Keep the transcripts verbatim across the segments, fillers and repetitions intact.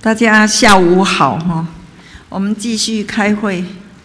大家下午好哈，我们继续开会。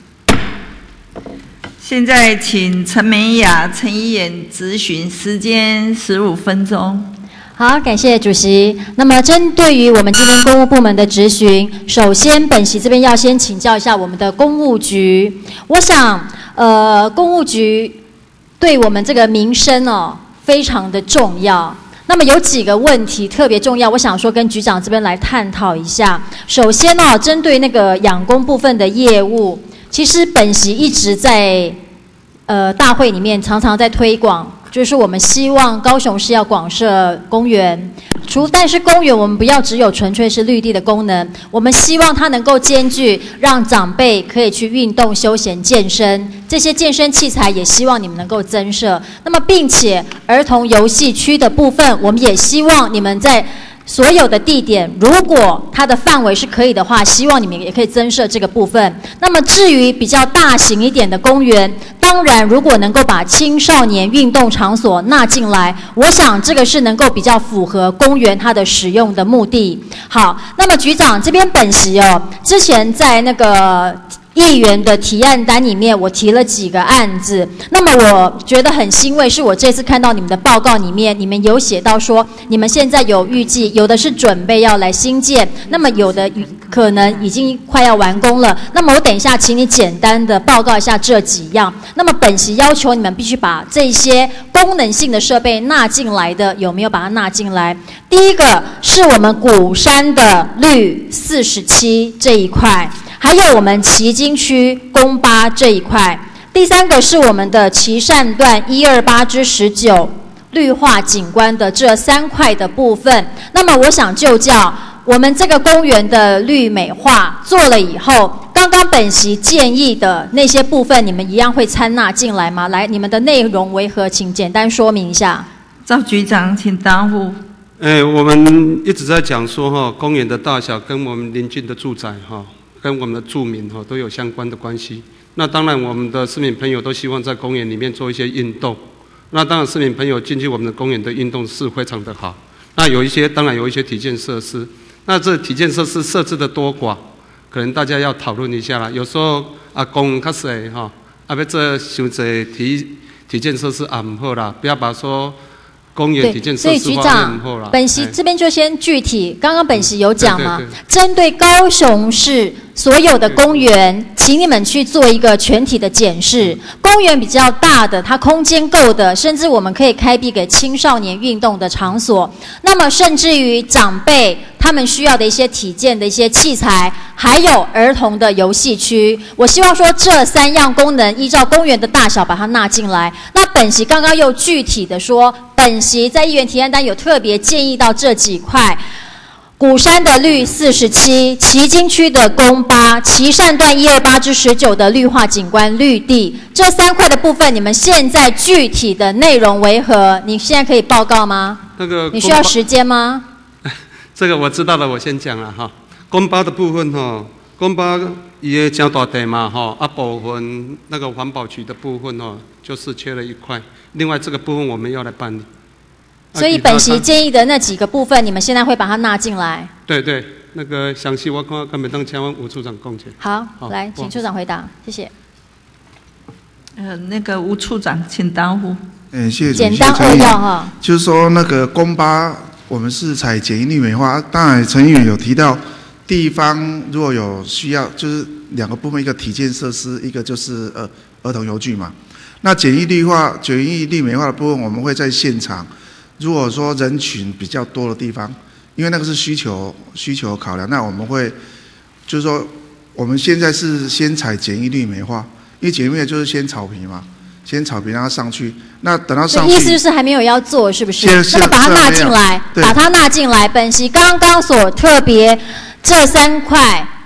现在请陈美雅、陈怡妍质询，时间十五分钟。 好，感谢主席。那么，针对于我们今天公务部门的质询，首先本席这边要先请教一下我们的公务局。我想，呃，公务局对我们这个民生哦非常的重要。那么有几个问题特别重要，我想说跟局长这边来探讨一下。首先呢、哦，针对那个养工部分的业务，其实本席一直在呃大会里面常常在推广，就是我们希望高雄市要广设公园，除但是公园我们不要只有纯粹是绿地的功能，我们希望它能够兼具让长辈可以去运动、休闲、健身，这些健身器材也希望你们能够增设。那么，并且儿童游戏区的部分，我们也希望你们在所有的地点，如果它的范围是可以的话，希望你们也可以增设这个部分。那么至于比较大型一点的公园，当然如果能够把青少年运动场所纳进来，我想这个是能够比较符合公园它的使用的目的。好，那么局长这边本席哦，之前在那个议员的提案单里面，我提了几个案子。那么我觉得很欣慰，是我这次看到你们的报告里面，你们有写到说，你们现在有预计，有的是准备要来新建，那么有的可能已经快要完工了。那么我等一下请你简单的报告一下这几样。那么本席要求你们必须把这些功能性的设备纳进来的，有没有把它纳进来？第一个是我们鼓山的绿四十七这一块。还有我们旗津区公八这一块，第三个是我们的旗善段一二八至十九绿化景观的这三块的部分。那么我想就叫我们这个公园的绿美化做了以后，刚刚本席建议的那些部分，你们一样会参纳进来吗？来，你们的内容为何？请简单说明一下。 赵局长，请答复。 哎，我们一直在讲说哈，公园的大小跟我们邻近的住宅哈。跟我们的住民哈都有相关的关系。那当然，我们的市民朋友都希望在公园里面做一些运动。那当然，市民朋友进去我们的公园的运动是非常的好。那有一些，当然有一些体健设施。那这体健设施设置的多寡，可能大家要讨论一下啦。有时候阿公较细哈，啊要做伤济体体健设施也唔好啦，不要把说。公园体健设施方面很好啦。 本席这边就先具体，刚刚本席有讲嘛，针对高雄市所有的公园，请你们去做一个全体的检视。公园比较大的，它空间够的，甚至我们可以开辟给青少年运动的场所。那么甚至于长辈他们需要的一些体健的一些器材，还有儿童的游戏区，我希望说这三样功能依照公园的大小把它纳进来。那本席刚刚又具体的说，本席在议员提案单有特别建议到这几块。鼓山的绿四十七，旗津区的公八，旗善段一二八至十九的绿化景观绿地，这三块的部分，你们现在具体的内容为何？你现在可以报告吗？ 那个你需要时间吗？ 这个我知道了，我先讲了哈。公八的部分哈，公八也讲大地嘛哈，啊部分那个环保局的部分哈，就是缺了一块，另外这个部分我们要来办理。 所以本席建议的那几个部分，你们现在会把它纳进来？ 对对，那个详细我看根本当请问吴处长讲解。 好，好来，请处长回答，谢谢。 呃，那个吴处长，请答复。 嗯，谢谢主席。 简单扼要哈。 就是说，那个公八，我们是采简易绿美化。当然，陈议员有提到，地方如果有需要，就是两个部分，一个体健设施，一个就是呃儿童游具嘛。那简易绿化、简易绿美化的部分，我们会在现场。如果说人群比较多的地方，因为那个是需求需求考量，那我们会就是说，我们现在是先采简易绿美化，因为简易绿就是先草皮嘛，先草皮让它上去，那等到上去， 意思就是还没有要做，是不是？ 是那么把它纳进来，把它纳进来。本席刚刚所特别这三块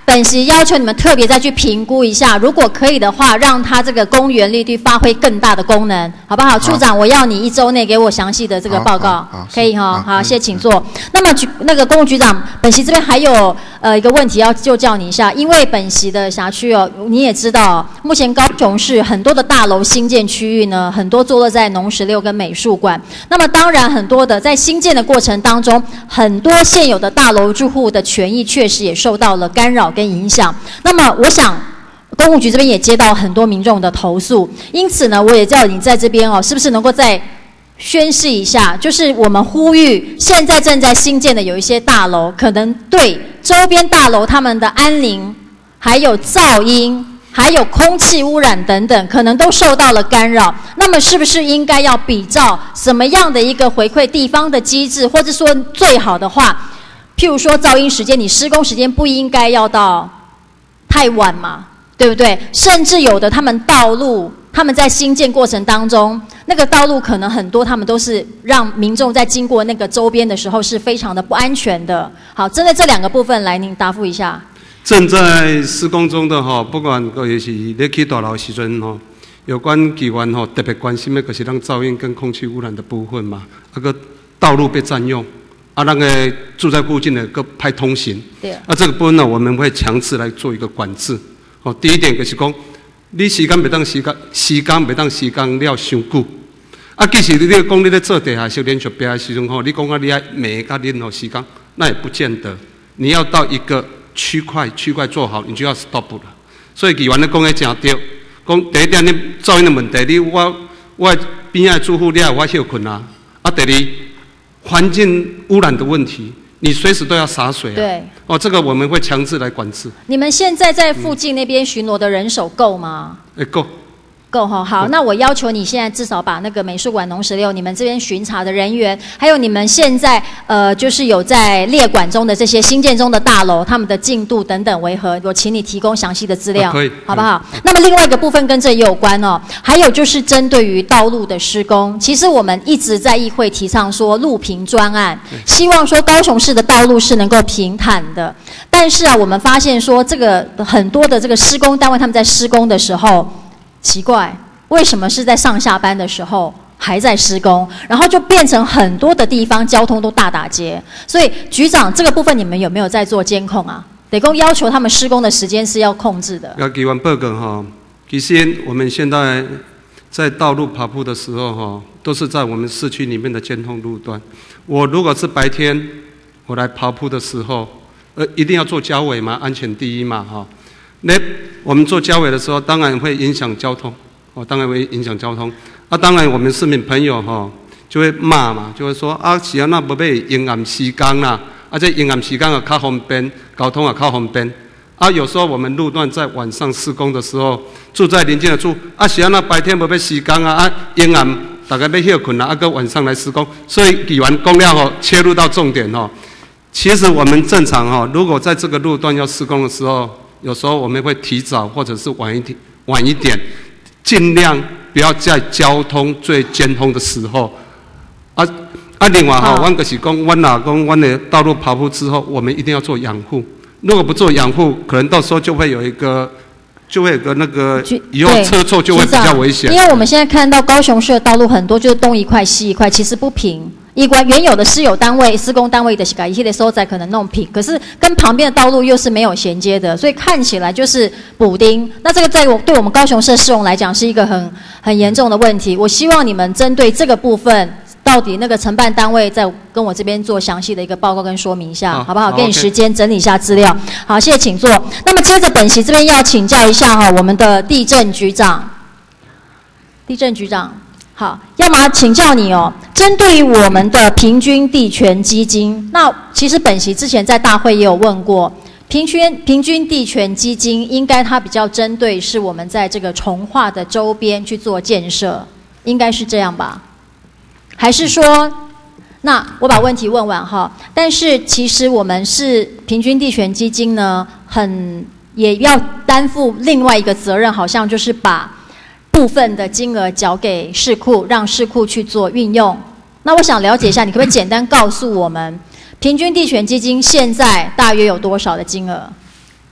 本席要求你们特别再去评估一下，如果可以的话，让它这个公园绿地发挥更大的功能，好不好？好，处长，我要你一周内给我详细的这个报告，可以哈？好，谢谢，请坐。那么局那个公务局长，本席这边还有呃一个问题要就叫你一下，因为本席的辖区哦，你也知道，目前高雄市很多的大楼新建区域呢，很多坐落在农十六跟美术馆。那么当然，很多的在新建的过程当中，很多现有的大楼住户的权益确实也受到了干扰跟影响。那么我想。公务局这边也接到很多民众的投诉，因此呢，我也叫你在这边哦，是不是能够再宣示一下？就是我们呼吁，现在正在新建的有一些大楼，可能对周边大楼他们的安宁、还有噪音、还有空气污染等等，可能都受到了干扰。那么，是不是应该要比照什么样的一个回馈地方的机制，或者说最好的话，譬如说噪音时间，你施工时间不应该要到太晚嘛？对不对？甚至有的他们道路，他们在新建过程当中，那个道路可能很多，他们都是让民众在经过那个周边的时候是非常的不安全的。好，针对这两个部分来，您答复一下。 正在施工中的哈，不管各位是咧起大楼时阵哈，有关机关哈特别关心的，就是让噪音跟空气污染的部分嘛。那个道路被占用，啊，那个住在附近的个派通行，对，啊，这个部分呢，我们会强制来做一个管制。哦，第一点就是讲，你时间袂当时间，时间袂当时间了伤久。啊，其实你咧讲你咧做地下室连续壁的时阵吼，你讲啊你爱每个任何时间，那也不见得。你要到一个区块区块做好，你就要 stop 了。所以议员咧讲的真对，讲第一点你噪音的问题，你我我边仔住户你也有法休困啊。啊，第二环境污染的问题。你随时都要洒水啊！ 对， 哦，这个我们会强制来管制。 你们现在在附近那边巡逻的人手够吗？ 哎、嗯，够， 够哈。好，那我要求你现在至少把那个美术馆农十六，你们这边巡查的人员，还有你们现在呃，就是有在列管中的这些新建中的大楼，他们的进度等等为何？我请你提供详细的资料， 啊、可以， 好不好？那么另外一个部分跟这也有关哦，还有就是针对于道路的施工，其实我们一直在议会提倡说路平专案，希望说高雄市的道路是能够平坦的。但是啊，我们发现说这个很多的这个施工单位他们在施工的时候。奇怪，为什么是在上下班的时候还在施工，然后就变成很多的地方交通都大打结？所以局长这个部分你们有没有在做监控啊？得公要求他们施工的时间是要控制的。 要给完报告哈，其实我们现在在道路跑步的时候哈，都是在我们市区里面的监控路段。我如果是白天我来跑步的时候，呃，一定要做交尾嘛，安全第一嘛哈。那我们做交尾的时候，当然会影响交通，哦，当然会影响交通。啊，当然我们市民朋友哈、哦、就会骂嘛，就会说啊，是啊，那不被阴暗时间啦，啊，这阴暗时间啊较方便，交通啊较方便。啊，有时候我们路段在晚上施工的时候，住在邻近的住，啊，是啊，那白天不被施工啊，啊，阴暗大概要休困啊，啊，个晚上来施工，所以议员讲了吼，切入到重点哦。其实我们正常哈、哦，如果在这个路段要施工的时候，有时候我们会提早或者是晚一点，晚一点，尽量不要在交通最尖峰的时候。啊啊，另外哈，我就是讲，我老公，我的道路跑步之后，我们一定要做养护。如果不做养护，可能到时候就会有一个，就会有个那个以后车错就会比较危险。 因为我们现在看到高雄市的道路很多就是东一块西一块，其实不平。以关原有的私有单位、施工单位的改一些的收窄可能弄平，可是跟旁边的道路又是没有衔接的，所以看起来就是补丁。那这个在我对我们高雄市的市容来讲是一个很很严重的问题。我希望你们针对这个部分，到底那个承办单位在跟我这边做详细的一个报告跟说明一下，好, 好不好？给你时间整理一下资料。好，谢谢，请坐。那么接着本席这边要请教一下哈，我们的地政局长，地政局长。好，要么请教你哦，针对于我们的平均地权基金，那其实本席之前在大会也有问过，平均平均地权基金应该它比较针对是我们在这个重划的周边去做建设，应该是这样吧？还是说，那我把问题问完哈，但是其实我们是平均地权基金呢，很也要担负另外一个责任，好像就是把部分的金额缴给市库，让市库去做运用。那我想了解一下，你可不可以简单告诉我们，平均地权基金现在大约有多少的金额？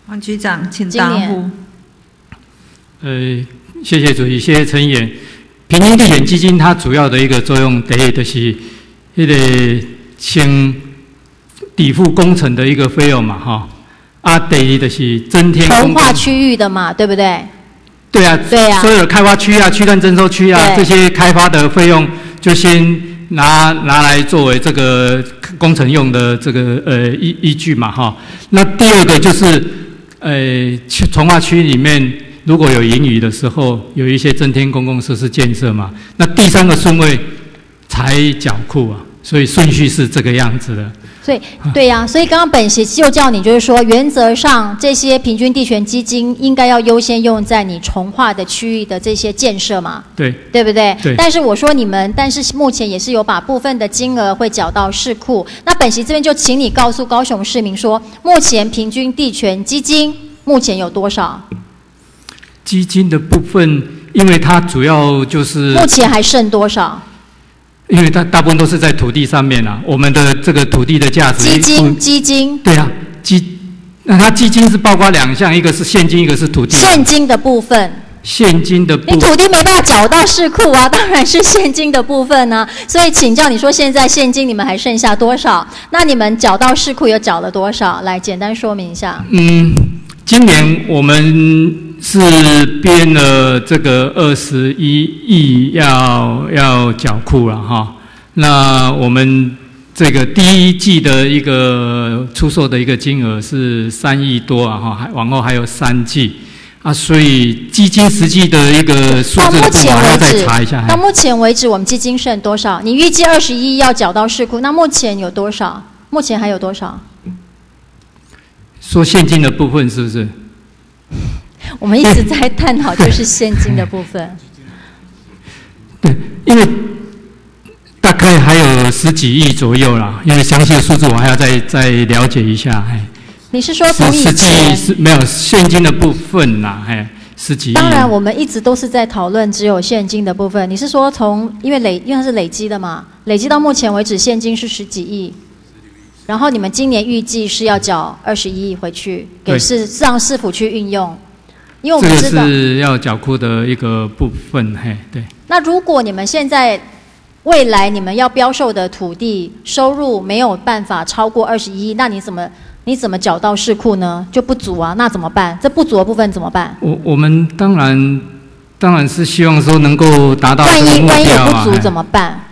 王局长，请答复。 呃，谢谢主席，谢谢陈议员。平均地权基金它主要的一个作用，第一就是那个先抵付工程的一个费用嘛，哈。啊，第二就是增添重划区域的嘛，对不对？ 对啊， 对啊， 所有的开发区啊、区段征收区啊，这些开发的费用就先拿拿来作为这个工程用的这个呃依依据嘛，哈。那第二个就是呃重划区里面如果有盈余的时候，有一些增添公共设施建设嘛。那第三个顺位才缴库啊，所以顺序是这个样子的。 所以，对呀、啊，所以刚刚本席就叫你，就是说，原则上这些平均地权基金应该要优先用在你重划的区域的这些建设嘛， 对， 对不对？ 对。 但是我说你们，但是目前也是有把部分的金额会缴到市库。那本席这边就请你告诉高雄市民说，目前平均地权基金目前有多少？ 基金的部分，因为它主要就是目前还剩多少？ 因为它大部分都是在土地上面啊，我们的这个土地的价值。 基金，基金。 对啊，基，那它基金是包括两项，一个是现金，一个是土地。 现金的部分。 现金的部分。 你土地没办法缴到市库啊，当然是现金的部分呢、啊。所以请教你说，现在现金你们还剩下多少？那你们缴到市库又缴了多少？来简单说明一下。 嗯，今年我们是编了这个二十一亿要要缴库了哈。那我们这个第一季的一个出售的一个金额是三亿多啊哈，还往后还有三季啊，所以基金实际的一个数字我还要再查一下。 到目前为止，我们基金剩多少？你预计二十一要缴到市库，那目前有多少？目前还有多少？ 说现金的部分是不是？ 我们一直在探讨就是现金的部分。 对，因为大概还有十几亿左右啦，因为详细的数字我还要再再了解一下。哎， 你是说从以前？ 实际是没有现金的部分啦，哎，十几亿。 当然，我们一直都是在讨论只有现金的部分。你是说从因为累，因为它是累积的嘛，累积到目前为止现金是十几亿。然后你们今年预计是要缴二十一亿回去给市让市府去运用，因为我们知道这个是要缴库的一个部分，嘿，对。 那如果你们现在未来你们要标售的土地收入没有办法超过二十一亿，那你怎么你怎么缴到市库呢？就不足啊，那怎么办？这不足的部分怎么办？ 我我们当然当然是希望说能够达到这个目标啊。 万一万一有不足怎么办？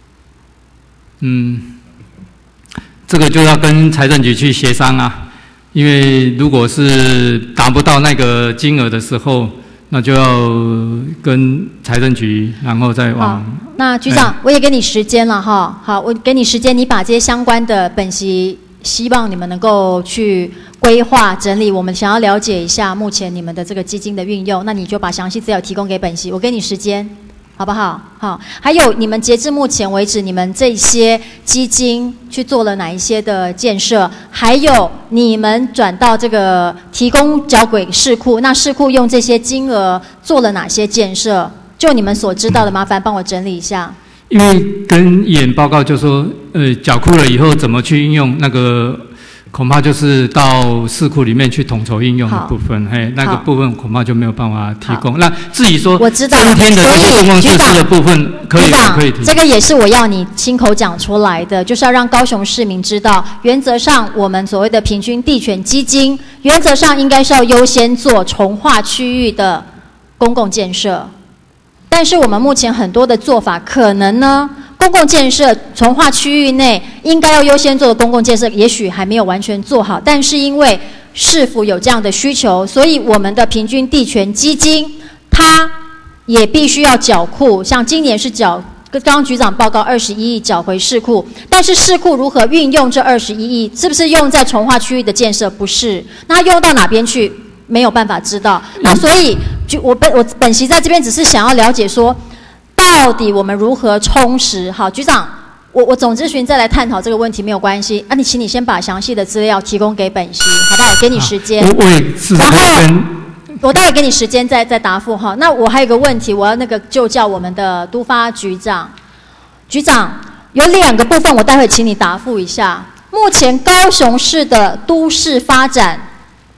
嗯。这个就要跟财政局去协商啊，因为如果是达不到那个金额的时候，那就要跟财政局，然后再往。 那局长，我也给你时间了哈，好，我给你时间，你把这些相关的本席，希望你们能够去规划整理，我们想要了解一下目前你们的这个基金的运用，那你就把详细资料提供给本席，我给你时间。好不好？好，还有你们截至目前为止，你们这些基金去做了哪一些的建设？还有你们转到这个提供缴给市库，那市库用这些金额做了哪些建设？就你们所知道的，麻烦帮我整理一下。 因为跟议员报告就说，呃，缴库了以后怎么去运用那个？恐怕就是到市库里面去统筹应用的部分，嘿，那个部分恐怕就没有办法提供。那至于说增添的这些公共设施的部分，可以可以提。 这个也是我要你亲口讲出来的，就是要让高雄市民知道，原则上我们所谓的平均地权基金，原则上应该是要优先做重划区域的公共建设。但是我们目前很多的做法，可能呢，公共建设重划区域内应该要优先做的公共建设，也许还没有完全做好。但是因为市府有这样的需求，所以我们的平均地权基金，它也必须要缴库。像今年是缴，刚刚局长报告二十一亿缴回市库，但是市库如何运用这二十一亿，是不是用在重划区域的建设？不是，那它用到哪边去？没有办法知道。那所以，就我本我本席在这边只是想要了解说，到底我们如何充实？好，局长，我我总咨询再来探讨这个问题没有关系。啊，你请你先把详细的资料提供给本席，好不好？给你时间。 我也是。然后我待会给你时间再再答复哈。那我还有个问题，我要那个就叫我们的都发局长，局长有两个部分，我待会请你答复一下。目前高雄市的都市发展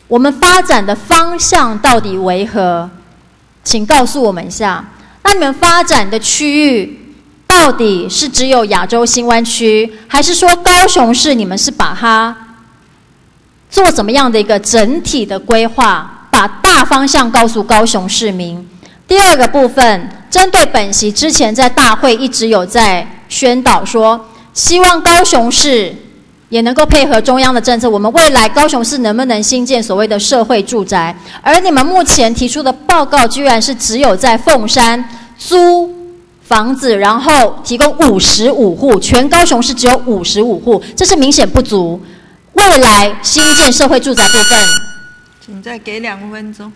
我们发展的方向到底为何？请告诉我们一下。那你们发展的区域到底是只有亚洲新湾区，还是说高雄市你们是把它做怎么样的一个整体的规划，把大方向告诉高雄市民？第二个部分，针对本席之前在大会一直有在宣导说，希望高雄市也能够配合中央的政策，我们未来高雄市能不能兴建所谓的社会住宅？而你们目前提出的报告，居然是只有在凤山租房子，然后提供五十五户，全高雄市只有五十五户，这是明显不足。未来新建社会住宅部分， 请再给两分钟。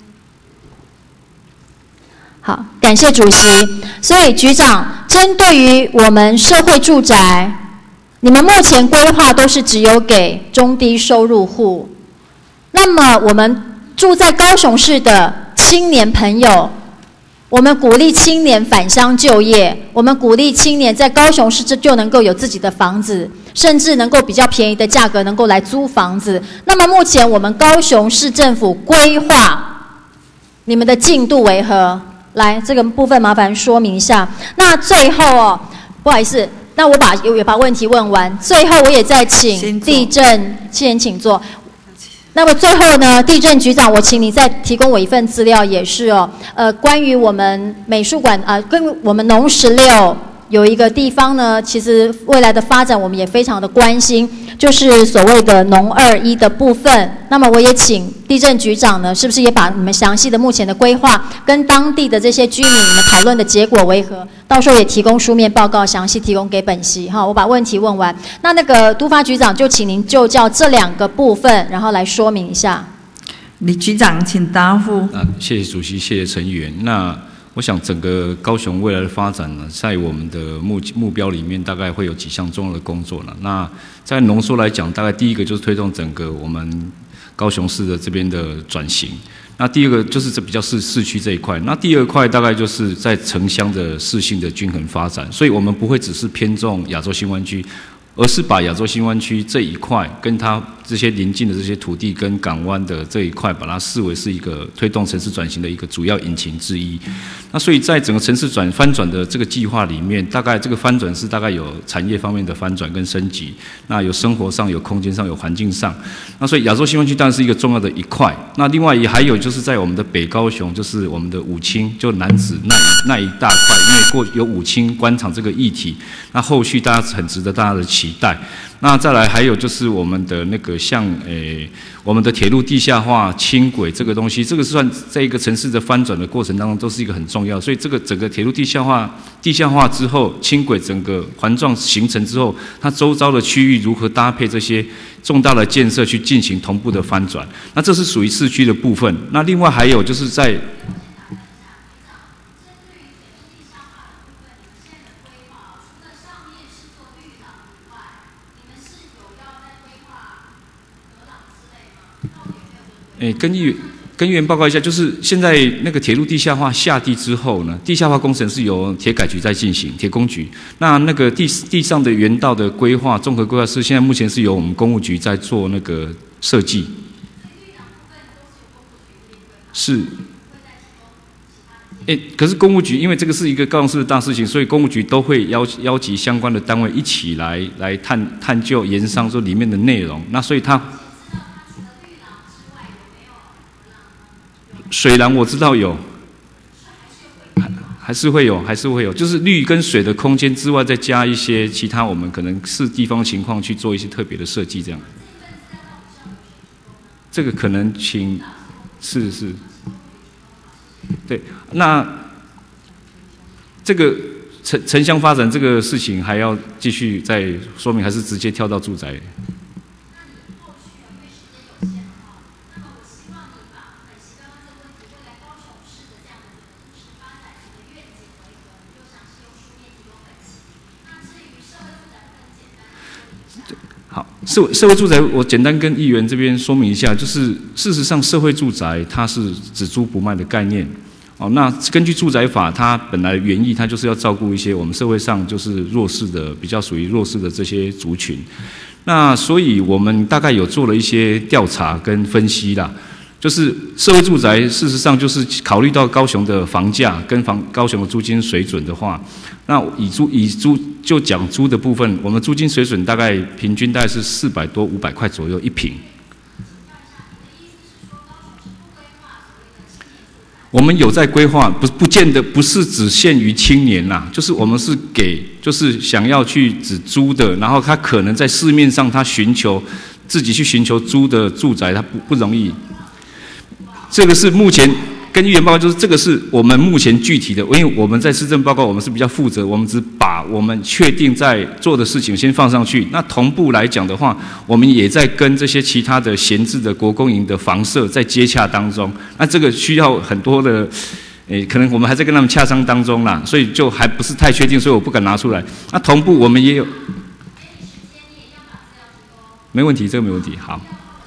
好，感谢主席。所以局长，针对于我们社会住宅，你们目前规划都是只有给中低收入户。那么我们住在高雄市的青年朋友，我们鼓励青年返乡就业，我们鼓励青年在高雄市就能够有自己的房子，甚至能够比较便宜的价格能够来租房子。那么目前我们高雄市政府规划，你们的进度为何？来，这个部分麻烦说明一下。那最后哦，不好意思，那我把有把问题问完，最后我也再请地震，先请坐。那么最后呢，地震局长，我请你再提供我一份资料，也是哦，呃，关于我们美术馆啊、呃，跟我们农十六有一个地方呢，其实未来的发展我们也非常的关心，就是所谓的农二一的部分。那么我也请地震局长呢，是不是也把你们详细的目前的规划跟当地的这些居民你们讨论的结果为何？到时候也提供书面报告，详细提供给本席哈。我把问题问完，那那个都发局长就请您就叫这两个部分，然后来说明一下。 李局长，请答复。 啊，谢谢主席，谢谢陈议员。那我想整个高雄未来的发展呢，在我们的目目标里面，大概会有几项重要的工作呢。那在浓缩来讲，大概第一个就是推动整个我们高雄市的这边的转型。那第二个就是这比较市市区这一块，那第二块大概就是在城乡的市性的均衡发展，所以我们不会只是偏重亚洲新湾区，而是把亚洲新湾区这一块跟它这些邻近的这些土地跟港湾的这一块，把它视为是一个推动城市转型的一个主要引擎之一。那所以在整个城市转翻转的这个计划里面，大概这个翻转是大概有产业方面的翻转跟升级，那有生活上、有空间上、有环境上。那所以亚洲新湾区当然是一个重要的一块。那另外也还有就是在我们的北高雄，就是我们的五轻，就楠梓那那一大块，因为过有五轻官场这个议题，那后续大家很值得大家的期待。那再来还有就是我们的那个像诶，我们的铁路地下化、轻轨这个东西，这个算在一个城市的翻转的过程当中，都是一个很重要。所以这个整个铁路地下化、地下化之后，轻轨整个环状形成之后，它周遭的区域如何搭配这些重大的建设去进行同步的翻转？那这是属于市区的部分。那另外还有就是在诶，跟议员跟议员报告一下，就是现在那个铁路地下化下地之后呢，地下化工程是由铁改局在进行，铁工局。那那个地地上的原道的规划，综合规划是现在目前是由我们工务局在做那个设计。是。诶，可是工务局因为这个是一个高雄市的大事情，所以工务局都会邀邀集相关的单位一起来来探探究研商说里面的内容。那所以它。水廊我知道有，还还是会有，还是会有，就是绿跟水的空间之外，再加一些其他我们可能是地方情况去做一些特别的设计，这样。这个可能请，是是，对，那这个城城乡发展这个事情还要继续再说明，还是直接跳到住宅？好，社社会住宅，我简单跟议员这边说明一下，就是事实上社会住宅它是只租不卖的概念。哦，那根据住宅法，它本来的原意，它就是要照顾一些我们社会上就是弱势的，比较属于弱势的这些族群。那所以我们大概有做了一些调查跟分析啦。 就是社会住宅，事实上就是考虑到高雄的房价跟房高雄的租金水准的话，那以租以租就讲租的部分，我们租金水准大概平均大概是四百多五百块左右一坪。我们有在规划，不不见得不是只限于青年啦，就是我们是给就是想要去只租的，然后他可能在市面上他寻求自己去寻求租的住宅，他不不容易。这个是目前跟议员报告，就是这个是我们目前具体的，因为我们在施政报告我们是比较负责，我们只把我们确定在做的事情先放上去。那同步来讲的话，我们也在跟这些其他的闲置的国公营的房舍在接洽当中。那这个需要很多的，诶，可能我们还在跟他们洽商当中啦，所以就还不是太确定，所以我不敢拿出来。那同步我们也有，没问题，这个没问题，好。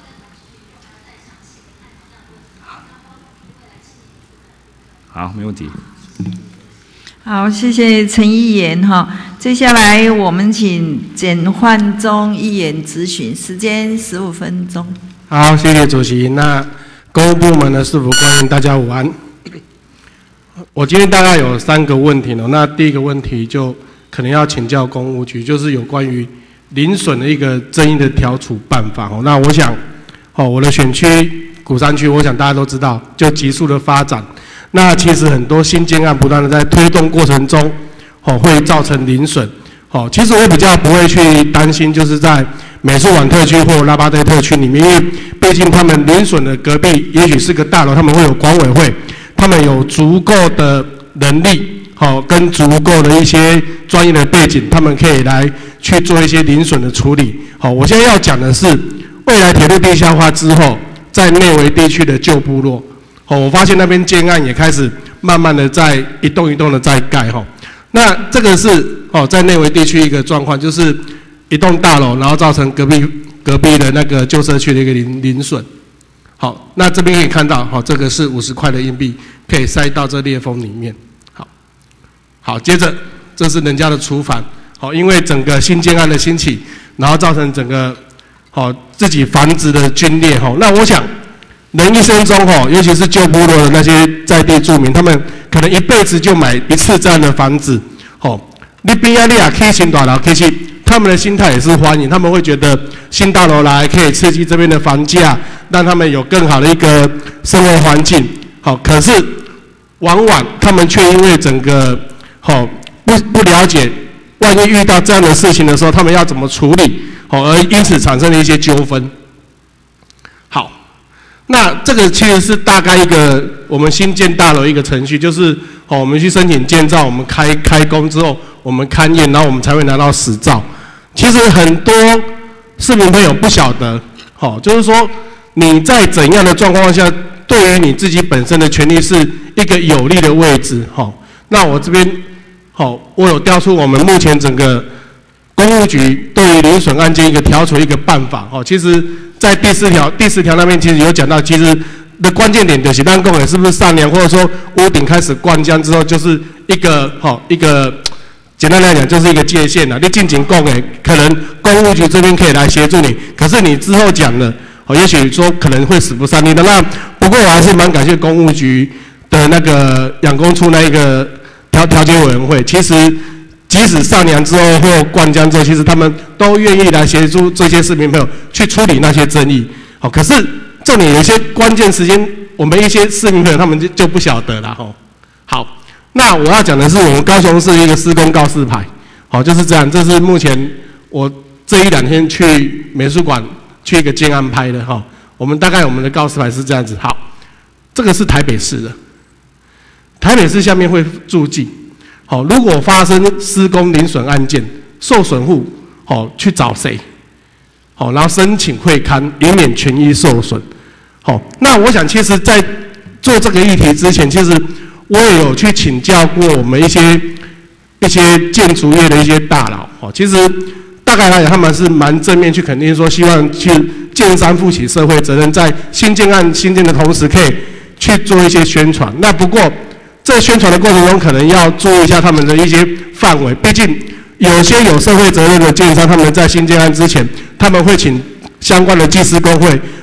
好，没问题。 好，谢谢陈议员哈。接下来我们请简焕忠议员质询，时间十五分钟。 好，谢谢主席。那公务部门的市府官员，大家午安。我今天大概有三个问题哦。那第一个问题就可能要请教公务局，就是有关于林损的一个争议的调处办法哦。那我想，哦，我的选区鼓山区，我想大家都知道，就急速的发展。那其实很多新建案不断的在推动过程中，哦，会造成林损。哦，其实我比较不会去担心，就是在美术馆特区或拉巴队特区里面，因为毕竟他们林损的隔壁也许是个大楼，他们会有管委会，他们有足够的能力，好，跟足够的一些专业的背景，他们可以来去做一些林损的处理。好，我现在要讲的是，未来铁路地下化之后，在内围地区的旧部落。哦，我发现那边建案也开始慢慢的在一栋一栋的在盖哈。那这个是哦，在内围地区一个状况，就是一栋大楼，然后造成隔壁隔壁的那个旧社区的一个林林损。好，那这边可以看到，好，这个是五十块的硬币，可以塞到这裂缝里面。好，好，接着这是人家的厨房，好，因为整个新建案的兴起，然后造成整个好自己房子的皲裂哈。那我想。人一生中吼，尤其是旧部落的那些在地住民，他们可能一辈子就买一次这样的房子，吼。你边啊，你也可以新大楼，其实他们的心态也是欢迎，他们会觉得新大楼来可以刺激这边的房价，让他们有更好的一个生活环境。好，可是往往他们却因为整个好不不了解，万一遇到这样的事情的时候，他们要怎么处理，好，而因此产生了一些纠纷。好。那这个其实是大概一个我们新建大楼一个程序，就是哦，我们去申请建造，我们开开工之后，我们勘验，然后我们才会拿到实照。其实很多市民朋友不晓得，哦，就是说你在怎样的状况下，对于你自己本身的权利是一个有利的位置，哦。那我这边，哦，我有调出我们目前整个公务局对于林损案件一个调处一个办法，哦，其实。在第四条，第四条那边其实有讲到，其实的关键点就是咱讲的是不是上梁，或者说屋顶开始灌浆之后，就是一个好、哦、一个，简单来讲就是一个界限了。你进行讲的，可能公务局这边可以来协助你，可是你之后讲的，哦，也许说可能会使不上力的。那不过我还是蛮感谢公务局的那个养工处那一个调调解委员会，其实。即使上梁之后或灌浆之后，其实他们都愿意来协助这些市民朋友去处理那些争议。好，可是重点有一些关键时间，我们一些市民朋友他们就就不晓得了吼。好，那我要讲的是我们高雄市一个施工告示牌。好，就是这样，这是目前我这一两天去美术馆去一个建案拍的哈。我们大概我们的告示牌是这样子。好，这个是台北市的，台北市下面会注记。好，如果发生施工林损案件，受损户好去找谁？好，然后申请会勘，以免权益受损。好，那我想，其实，在做这个议题之前，其实我也有去请教过我们一些一些建筑业的一些大佬。好，其实大概来讲，他们是蛮正面去肯定说，希望去建商负起社会责任，在新建案新建的同时，可以去做一些宣传。那不过。在宣传的过程中，可能要注意一下他们的一些范围。毕竟有些有社会责任的建商，他们在新建案之前，他们会请相关的技师工会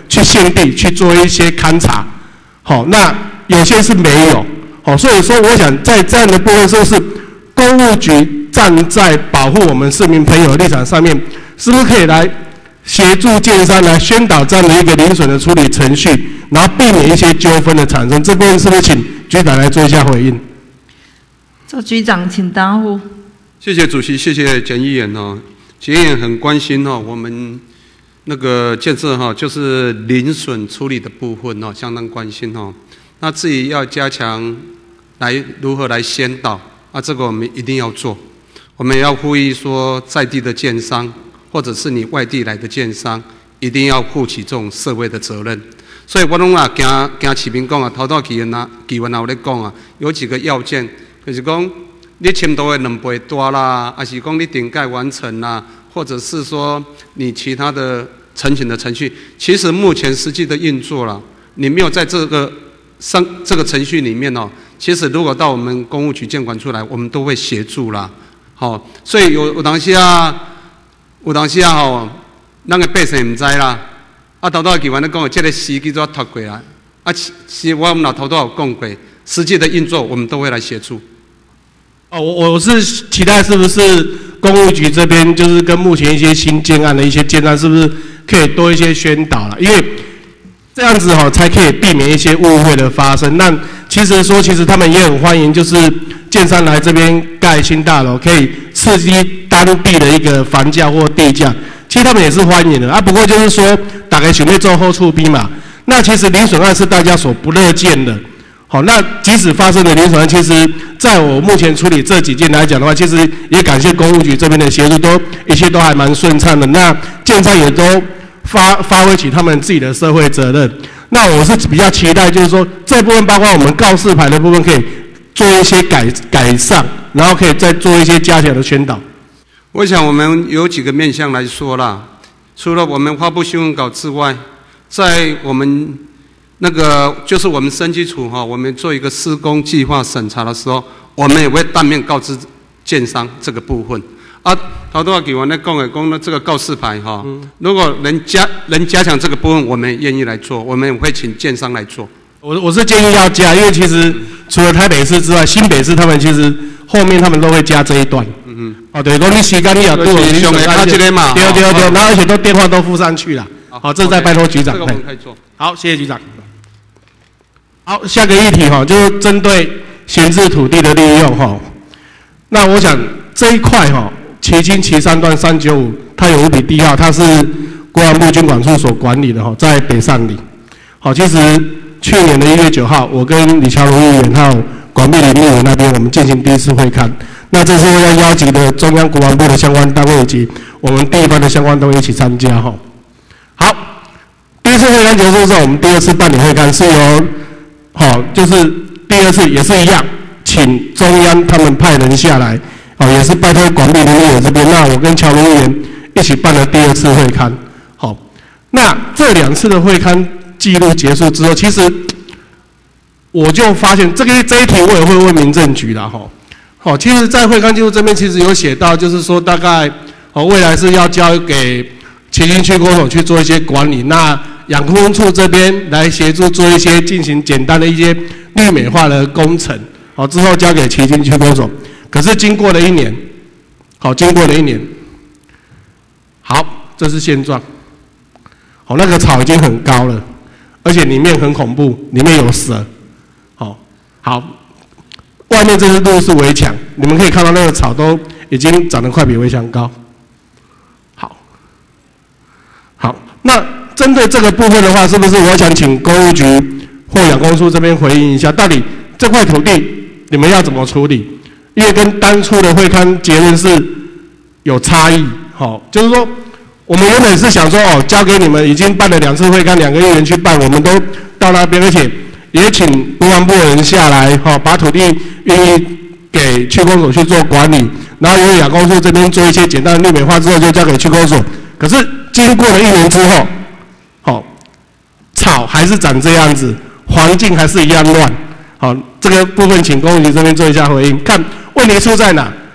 去现地去做一些勘察，好，那有些是没有，好，所以说我想在这样的部分，是不是公务局站在保护我们市民朋友的立场上面，是不是可以来协助建商来宣导这样的一个零损的处理程序，然后避免一些纠纷的产生？这部分是不是请局长来做一下回应？ 周局长，请答复。 谢谢主席，谢谢简议员哦。简议员很关心哦，我们那个建设哈，就是零损处理的部分哦，相当关心哦。那至于要加强来如何来宣导啊，这个我们一定要做。我们也要呼吁说，在地的建商或者是你外地来的建商，一定要负起这种社会的责任。所以我拢啊，惊惊市民讲啊，头头议员啊，议员也有咧讲啊，有几个要件，就是讲你签到的两倍大啦，还是讲你顶盖完成啦，或者是说你其他的申请的程序，其实目前实际的运作啦，你没有在这个上这个程序里面哦，其实如果到我们公务局监管出来，我们都会协助啦。好、哦，所以有有当时啊，有当时啊吼，咱个百姓唔知啦。啊，头头议员咧讲，这个时机都要拖过来。啊，是我们老头都有讲过，实际的运作我们都会来协助。 哦，我我是期待是不是公务局这边就是跟目前一些新建案的一些建案，是不是可以多一些宣导了？因为这样子哈、哦，才可以避免一些误会的发生。那其实说，其实他们也很欢迎，就是建商来这边盖新大楼，可以刺激当地的一个房价或地价。其实他们也是欢迎的啊，不过就是说，大概准备做后触逼嘛。那其实零损案是大家所不乐见的。好，那即使发生的零损案，其实在我目前处理这几件来讲的话，其实也感谢公务局这边的协助，都一切都还蛮顺畅的。那建商也都发发挥起他们自己的社会责任。那我是比较期待，就是说这部分包括我们告示牌的部分，可以做一些改改善，然后可以再做一些加强的宣导。 我想我们有几个面向来说啦，除了我们发布新闻稿之外，在我们那个就是我们审计处哈，我们做一个施工计划审查的时候，我们也会当面告知建商这个部分。啊，头多给我那讲的讲的这个告示牌哈，嗯、如果能加能加强这个部分，我们也愿意来做，我们也会请建商来做。 我我是建议要加，因为其实除了台北市之外，新北市他们其实后面他们都会加这一段。嗯嗯。哦，对，说你时间你要多，你兄弟，他这个嘛， 对对对，然后而且都电话都附上去了。好，这再拜托局长。 这个我们可以做。 好，谢谢局长。好，下个议题哈，就是针对闲置土地的利用哈。那我想这一块哈，旗津旗山段三九五，它有一笔地号，它是国防部军管处所管理的哈，在北上里。好，其实去年的一月九号，我跟李乔龙议员还有管碧林议员那边，我们进行第一次会勘。那这次要邀集的中央国防部的相关单位以及我们地方的相关单位一起参加哈。好，第一次会勘结束之后，我们第二次办理会勘是由好，就是第二次也是一样，请中央他们派人下来，哦，也是拜托管碧林议员这边，那我跟乔龙议员一起办了第二次会勘。好，那这两次的会勘记录结束之后，其实我就发现这个这一题我也会问民政局的哈。好，其实，在会勘记录这边其实有写到，就是说大概哦未来是要交给旗津区公所去做一些管理，那养空处这边来协助做一些进行简单的一些绿美化的工程，好之后交给旗津区公所。可是经过了一年，好经过了一年，好这是现状，好那个草已经很高了，而且里面很恐怖，里面有蛇，好好。外面这些路是围墙，你们可以看到那个草都已经长得快比围墙高。好，好，那针对这个部分的话，是不是我想请公务局或养工处这边回应一下，到底这块土地你们要怎么处理？因为跟当初的会勘结论是有差异。好，就是说我们原本是想说哦，交给你们已经办了两次会勘，两个议员去办，我们都到那边，而且也请国防部的人下来，哈，把土地愿意给区公所去做管理，然后由养工处这边做一些简单的绿美化之后，就交给区公所。可是经过了一年之后，好，草还是长这样子，环境还是一样乱。好，这个部分请公务局这边做一下回应，看问题出在哪？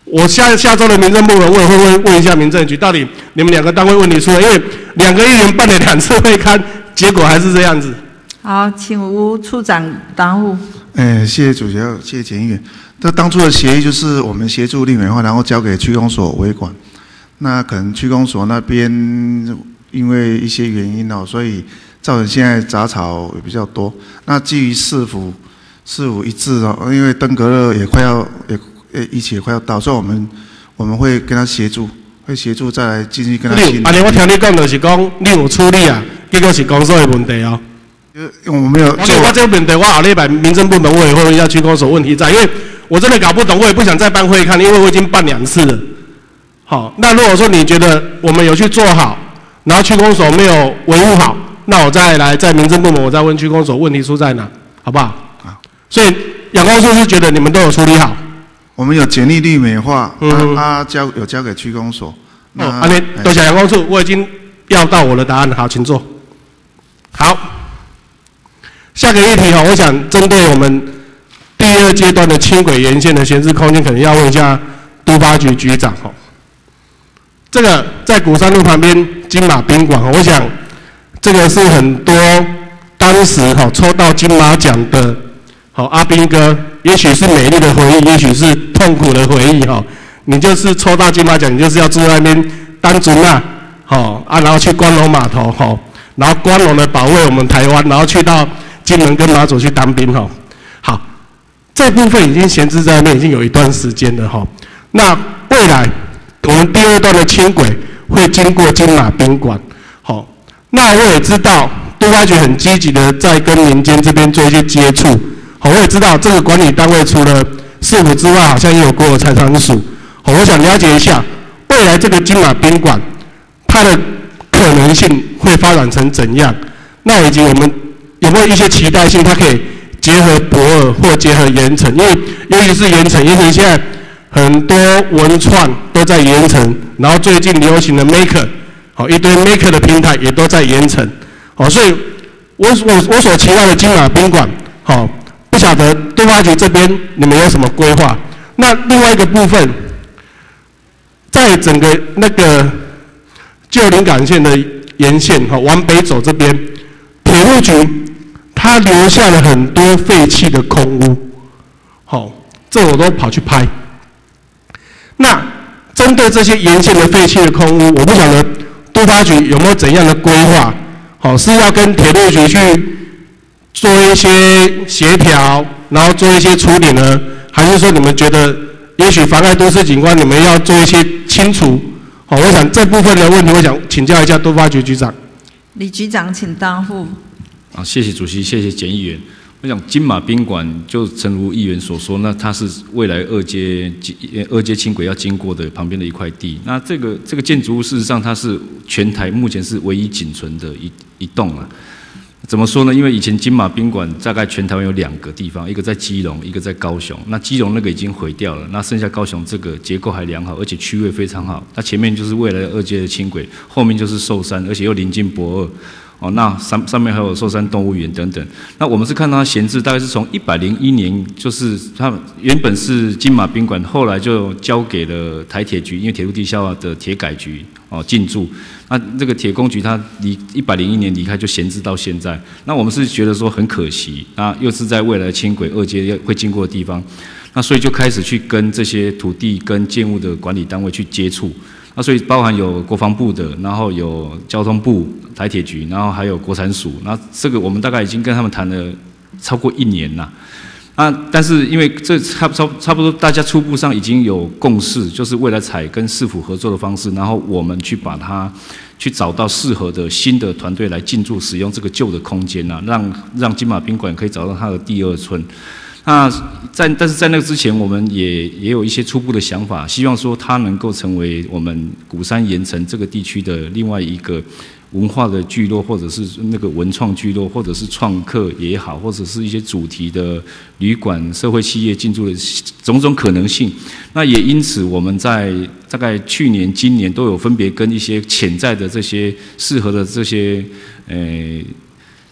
我下下周的民政部门，我也会问问一下民政局，到底你们两个单位问题出了，因为两个议员办了两次会勘，结果还是这样子。 好，请吴处长答复。 哎，谢谢主席，谢谢简议员。这当初的协议就是我们协助立美化，然后交给区公所维管。那可能区公所那边因为一些原因哦，所以造成现在杂草也比较多。那基于市府市府一致哦，因为登革热也快要也也一起也快要到，所以我们我们会跟他协助，会协助再来继续跟他协助。 啊，我听你讲就是讲你有处理啊，结果是公所的问题哦。 因为我们没有做。 我这个问题，我下礼拜民政部门我也会问一下区公所问题在，因为我真的搞不懂，我也不想再办会看，因为我已经办两次了。好，那如果说你觉得我们有去做好，然后区公所没有维护好，那我再来在民政部门我再问区公所问题出在哪，好不好？好。所以养工处是觉得你们都有处理好。 我们有简历绿美化，嗯，啊交有交给区公所。 哦，安尼，多谢养工处，我已经要到我的答案了，好，请坐。好。下个议题哈，我想针对我们第二阶段的轻轨沿线的闲置空间，可能要问一下都发局局长哈。这个在鼓山路旁边金马宾馆哈，我想这个是很多当时哈抽到金马奖的好阿兵哥，也许是美丽的回忆，也许是痛苦的回忆哈。你就是抽到金马奖，你就是要住在那边当主那好啊，然后去关龙码头哈，然后关龙的保卫我们台湾，然后去到金门跟马祖去当兵哈，好，这部分已经闲置在那边已经有一段时间了哈。那未来我们第二段的轻轨会经过金马宾馆，好，那我也知道都发局很积极的在跟民间这边做一些接触，好，我也知道这个管理单位除了市府之外，好像也有国有财产署，好，我想了解一下未来这个金马宾馆它的可能性会发展成怎样，那以及我们有没有一些期待性，它可以结合博尔或结合盐城？因为尤其是盐城，盐城现在很多文创都在盐城，然后最近流行的 Maker， 好一堆 Maker 的平台也都在盐城，好，所以我我我所期待的金马宾馆，好，不晓得都发局这边你们有什么规划？那另外一个部分，在整个那个旧临港线的沿线，好往北走这边，铁路局它留下了很多废弃的空屋，好，这我都跑去拍。那针对这些沿线的废弃的空屋，我不晓得都发局有没有怎样的规划，好，是要跟铁路局去做一些协调，然后做一些处理呢，还是说你们觉得也许妨碍都市景观，你们要做一些清除？好，我想这部分的问题，我想请教一下都发局局长。 李局长，请答复。 啊，谢谢主席，谢谢简议员。我想金马宾馆就诚如议员所说，那它是未来二阶二阶轻轨要经过的旁边的一块地。那这个这个建筑物事实上它是全台目前是唯一仅存的一一栋啊。怎么说呢？因为以前金马宾馆大概全台湾有两个地方，一个在基隆，一个在高雄。那基隆那个已经毁掉了，那剩下高雄这个结构还良好，而且区位非常好。那前面就是未来的二阶的轻轨，后面就是寿山，而且又临近駁二。哦，那上上面还有寿山动物园等等。那我们是看到它闲置，大概是从一百零一年，就是它原本是金马宾馆，后来就交给了台铁局，因为铁路地下化的铁改局哦进驻。那这个铁工局它离一百零一年离开，就闲置到现在。那我们是觉得说很可惜，那又是在未来轻轨二阶会经过的地方，那所以就开始去跟这些土地跟建物的管理单位去接触。那所以包含有国防部的，然后有交通部、台铁局，然后还有国产署。那这个我们大概已经跟他们谈了超过一年了。啊，但是因为这差差差不多，大家初步上已经有共识，就是未来采跟市府合作的方式，然后我们去把它去找到适合的新的团队来进驻使用这个旧的空间啊，让让金马宾馆可以找到它的第二春。那在但是在那个之前，我们也也有一些初步的想法，希望说它能够成为我们鼓山盐城这个地区的另外一个文化的聚落，或者是那个文创聚落，或者是创客也好，或者是一些主题的旅馆、社会企业进驻的种种可能性。那也因此，我们在大概去年、今年都有分别跟一些潜在的这些适合的这些呃。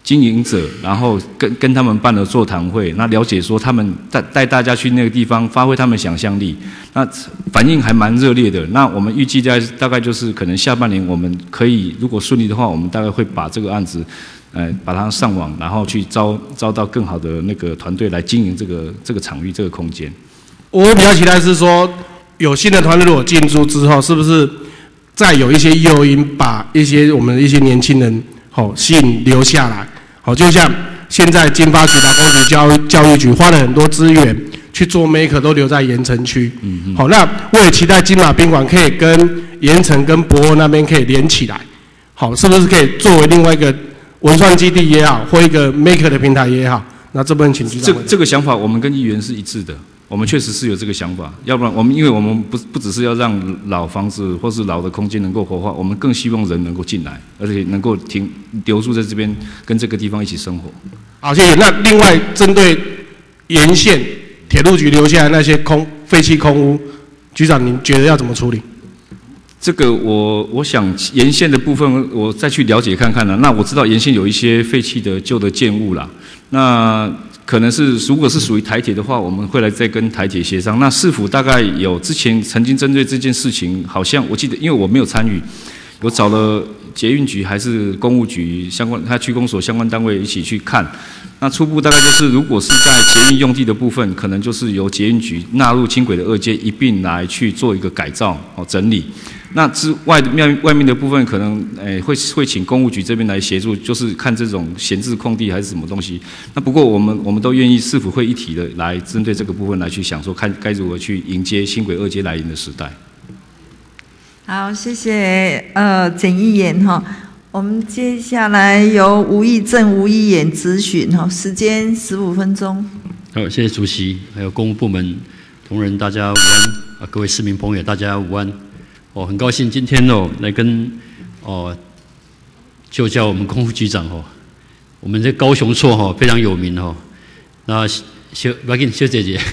经营者，然后跟跟他们办了座谈会，那了解说他们带带大家去那个地方发挥他们想象力，那反应还蛮热烈的。那我们预计在大概就是可能下半年我们可以如果顺利的话，我们大概会把这个案子，呃，把它上网，然后去招招到更好的那个团队来经营这个这个场域这个空间。 我比较期待是说，有新的团队如果进驻之后，是不是再有一些诱因，把一些我们一些年轻人好吸引留下来？好，就像现在经发局、劳工局、教教育局花了很多资源去做 maker， 都留在盐城区。嗯嗯。好，那我也期待金马宾馆可以跟盐城跟博尔那边可以连起来。好，是不是可以作为另外一个文创基地也好，或一个 maker 的平台也好？那这部分请局长。 这这个想法我们跟议员是一致的。我们确实是有这个想法，要不然我们因为我们不不只是要让老房子或是老的空间能够活化，我们更希望人能够进来，而且能够停留住在这边，跟这个地方一起生活。 好，谢谢。那另外针对沿线铁路局留下来那些空废弃空屋，局长您觉得要怎么处理？ 这个我我想沿线的部分我再去了解看看了。那我知道沿线有一些废弃的旧的建物啦，那可能是如果是属于台铁的话，我们会来再跟台铁协商。那市府大概有之前曾经针对这件事情，好像我记得，因为我没有参与，我找了捷运局还是公务局相关，他区公所相关单位一起去看。那初步大概就是，如果是在捷运用地的部分，可能就是由捷运局纳入轻轨的二阶一并来去做一个改造哦整理。那之外面外面的部分，可能诶会会请公务局这边来协助，就是看这种闲置空地还是什么东西。那不过我们我们都愿意市府会一体的来针对这个部分来去想说，看该如何去迎接轻轨二阶来临的时代。 好，谢谢呃简议员哈。我们接下来由吴益政吴议员质询哈，时间十五分钟。 好，谢谢主席，还有公务部门同仁，大家午安啊，各位市民朋友，大家午安。哦，很高兴今天哦来跟哦就叫我们公务局长哦，我们这高雄错哈非常有名哦。那修不要紧，修姐姐，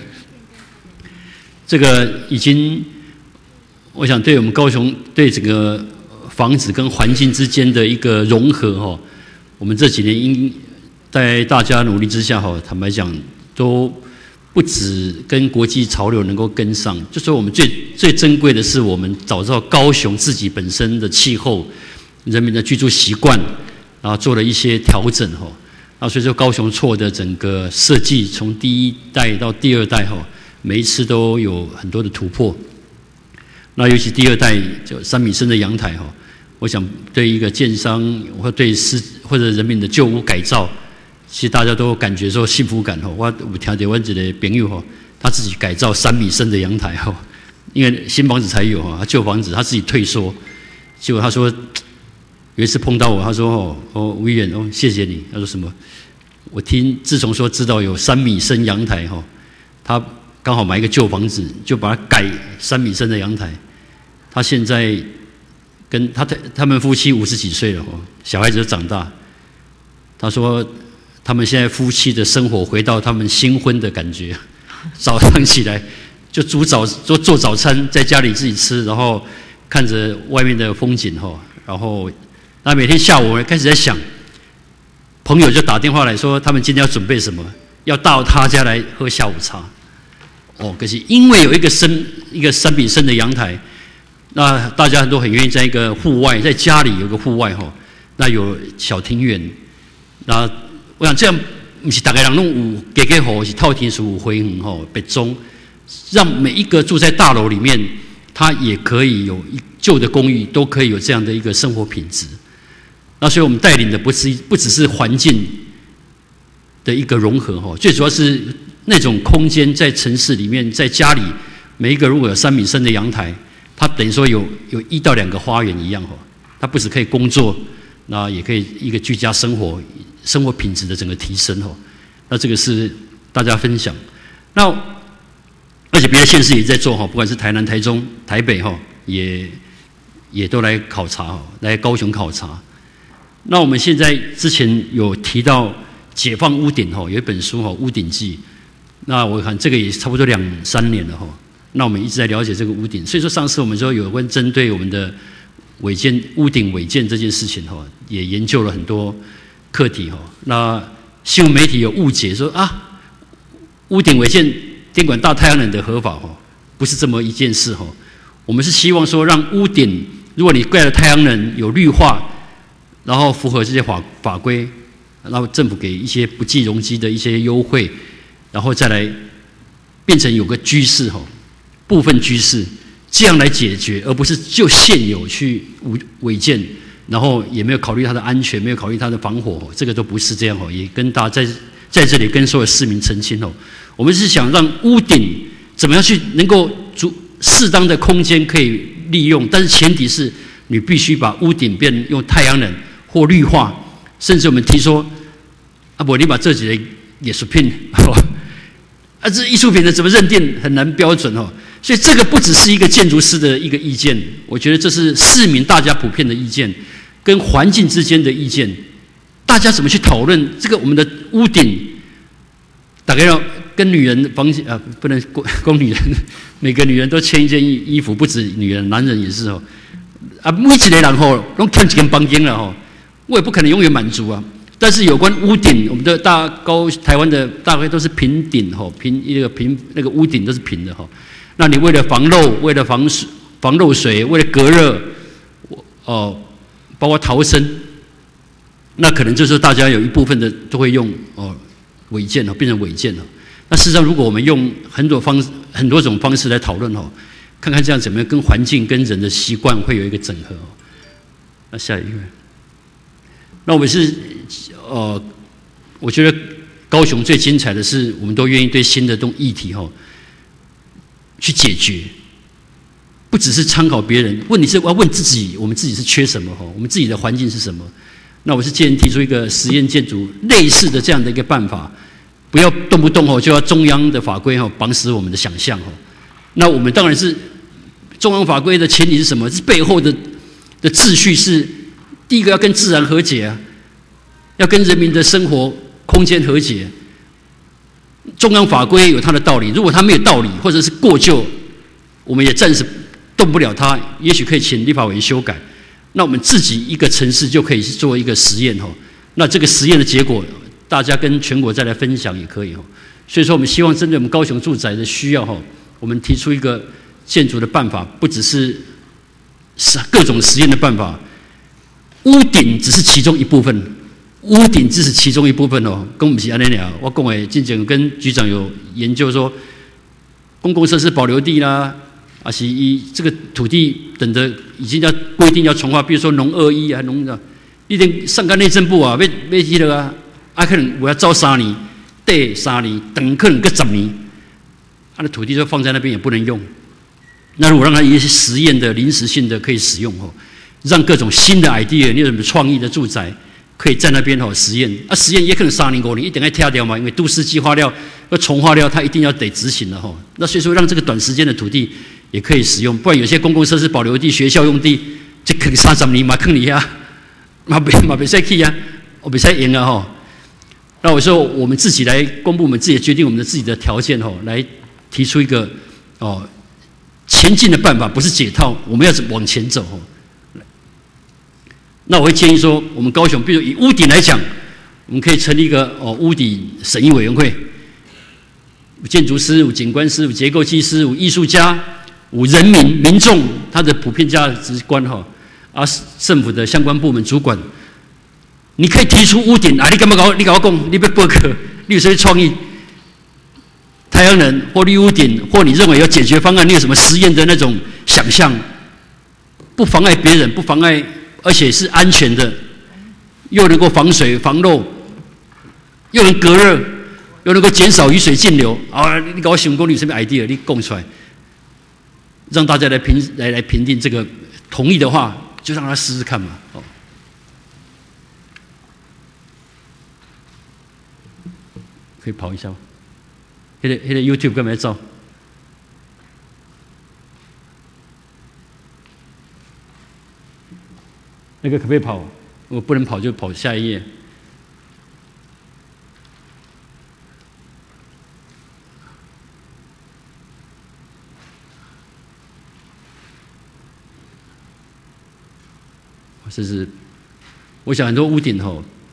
这个已经，我想对我们高雄对整个房子跟环境之间的一个融合哈，我们这几年因在大家努力之下哈，坦白讲都。不止跟国际潮流能够跟上，就说我们最最珍贵的是，我们找到高雄自己本身的气候、人民的居住习惯，然后做了一些调整哈。那所以说高雄错的整个设计，从第一代到第二代哈，每一次都有很多的突破。那尤其第二代就三米深的阳台哈，我想对一个建商或对私或者人民的旧屋改造。其实大家都感觉说幸福感吼，我有听到我一个朋友吼，他自己改造三米深的阳台吼，因为新房子才有哈，旧房子他自己退缩，结果他说有一次碰到我，他说哦哦吴议员哦谢谢你，他说什么？我听自从说知道有三米深阳台吼，他刚好买一个旧房子，就把它改三米深的阳台，他现在跟他他们夫妻五十几岁了哦，小孩子都长大，他说。他们现在夫妻的生活回到他们新婚的感觉，早上起来就煮早做做早餐，在家里自己吃，然后看着外面的风景哈，然后那每天下午开始在想，朋友就打电话来说，他们今天要准备什么，要到他家来喝下午茶。哦，可是因为有一个深一个三米深的阳台，那大家都很愿意在一个户外，在家里有个户外哈，那有小庭院，那。我想这样，不是大家人拢有给给好，是透天厝有回园吼，别种，让每一个住在大楼里面，他也可以有一旧的公寓都可以有这样的一个生活品质。那所以我们带领的不是不只是环境的一个融合吼，最主要是那种空间在城市里面，在家里每一个如果有三米深的阳台，它等于说有有一到两个花园一样吼，它不只可以工作，那也可以一个居家生活。生活品质的整个提升哦，那这个是大家分享。那而且别的县市也在做哈，不管是台南、台中、台北哈，也也都来考察哈，来高雄考察。那我们现在之前有提到解放屋顶哈，有一本书哈，《屋顶记》。那我看这个也差不多两三年了哈。那我们一直在了解这个屋顶，所以说上次我们说有关针对我们的违建屋顶违建这件事情哈，也研究了很多。 课题哈。那新闻媒体有误解说啊，屋顶违建监管大太阳能的合法哈，不是这么一件事哈。我们是希望说，让屋顶，如果你盖了太阳能有绿化，然后符合这些法法规，然后政府给一些不计容积的一些优惠，然后再来变成有个居室哈，部分居室，这样来解决，而不是就现有去违建，然后也没有考虑它的安全，没有考虑它的防火，这个都不是这样哦。也跟大家在在这里跟所有市民澄清哦，我们是想让屋顶怎么样去能够足适当的空间可以利用，但是前提是你必须把屋顶变用太阳能或绿化，甚至我们提说，啊不，你把这几类艺术品，啊这艺术品的怎么认定很难标准哦。所以这个不只是一个建筑师的一个意见，我觉得这是市民大家普遍的意见，跟环境之间的意见，大家怎么去讨论这个我们的屋顶？大概要跟女人房啊，不能供供女人，每个女人都牵一件衣衣服，不止女人，男人也是哦。啊，每一个人吼，都看几间房间了吼，我也不可能永远满足啊。但是有关屋顶，我们的大高台湾的大概都是平顶吼，平一个平那个屋顶都是平的吼。那你为了防漏，为了防水、防漏水，为了隔热，哦，包括逃生，那可能就是大家有一部分的都会用哦违建哦，变成违建了。那事实上，如果我们用很多方很多种方式来讨论哦，看看这样怎么样跟环境跟人的习惯会有一个整合哦。那下一个，那我们是呃，我觉得高雄最精彩的是，我们都愿意对新的这种议题哦。去解决，不只是参考别人，问题是我要问自己，我们自己是缺什么哈？我们自己的环境是什么？那我是建议提出一个实验建筑类似的这样的一个办法，不要动不动哦就要中央的法规哈绑死我们的想象哈。那我们当然是中央法规的前提是什么？是背后的的秩序是第一个要跟自然和解啊，要跟人民的生活空间和解。中央法规有它的道理，如果它没有道理或者是过旧，我们也暂时动不了它，也许可以请立法委员修改。那我们自己一个城市就可以做一个实验哈。那这个实验的结果，大家跟全国再来分享也可以哈。所以说，我们希望针对我们高雄住宅的需要哈，我们提出一个建筑的办法，不只是各种实验的办法，屋顶只是其中一部分。屋顶只是其中一部分哦，跟我们是安尼聊。我讲诶，之前跟局长有研究说，公共设施保留地啦，啊是以这个土地等的已经要规定要重划，比如说农二一啊，农的，一定上干内政部啊，要要去了啊，啊可能我要招三年，贷三年，等可能个十年，啊那土地就放在那边也不能用。那如果让它一些实验的、临时性的可以使用哦，让各种新的 idea， 你有什么创意的住宅？可以在那边吼实验，啊实验也可能三年五年一定要跳掉嘛，因为都市计划了、要重划了，它一定要得执行了吼。那所以说让这个短时间的土地也可以使用，不然有些公共设施保留地、学校用地，这可能三十年嘛，坑你啊，嘛别嘛别再去啊，我别再赢了吼。那我说我们自己来公布我们自己决定我们的自己的条件吼，来提出一个哦前进的办法，不是解套，我们要往前走吼。那我会建议说，我们高雄，比如以屋顶来讲，我们可以成立一个哦屋顶审议委员会，有建筑师、有景观师、有结构技师、有艺术家、有人民民众他的普遍价值观哈，啊政府的相关部门主管，你可以提出屋顶啊，你干嘛搞？你搞我讲，你别不可，你有什么创意？太阳能或绿屋顶，或你认为有解决方案，你有什么实验的那种想象？不妨碍别人，不妨碍。而且是安全的，又能够防水防漏，又能隔热，又能够减少雨水径流啊！你搞想讲你有什么 idea， 你供出来，让大家来评来来评定这个，同意的话就让他试试看嘛。哦，可以跑一下吗？那个那个 YouTube 干嘛照？那个可不可以跑？我不能跑，就跑下一页。这是，我想很多屋顶吼，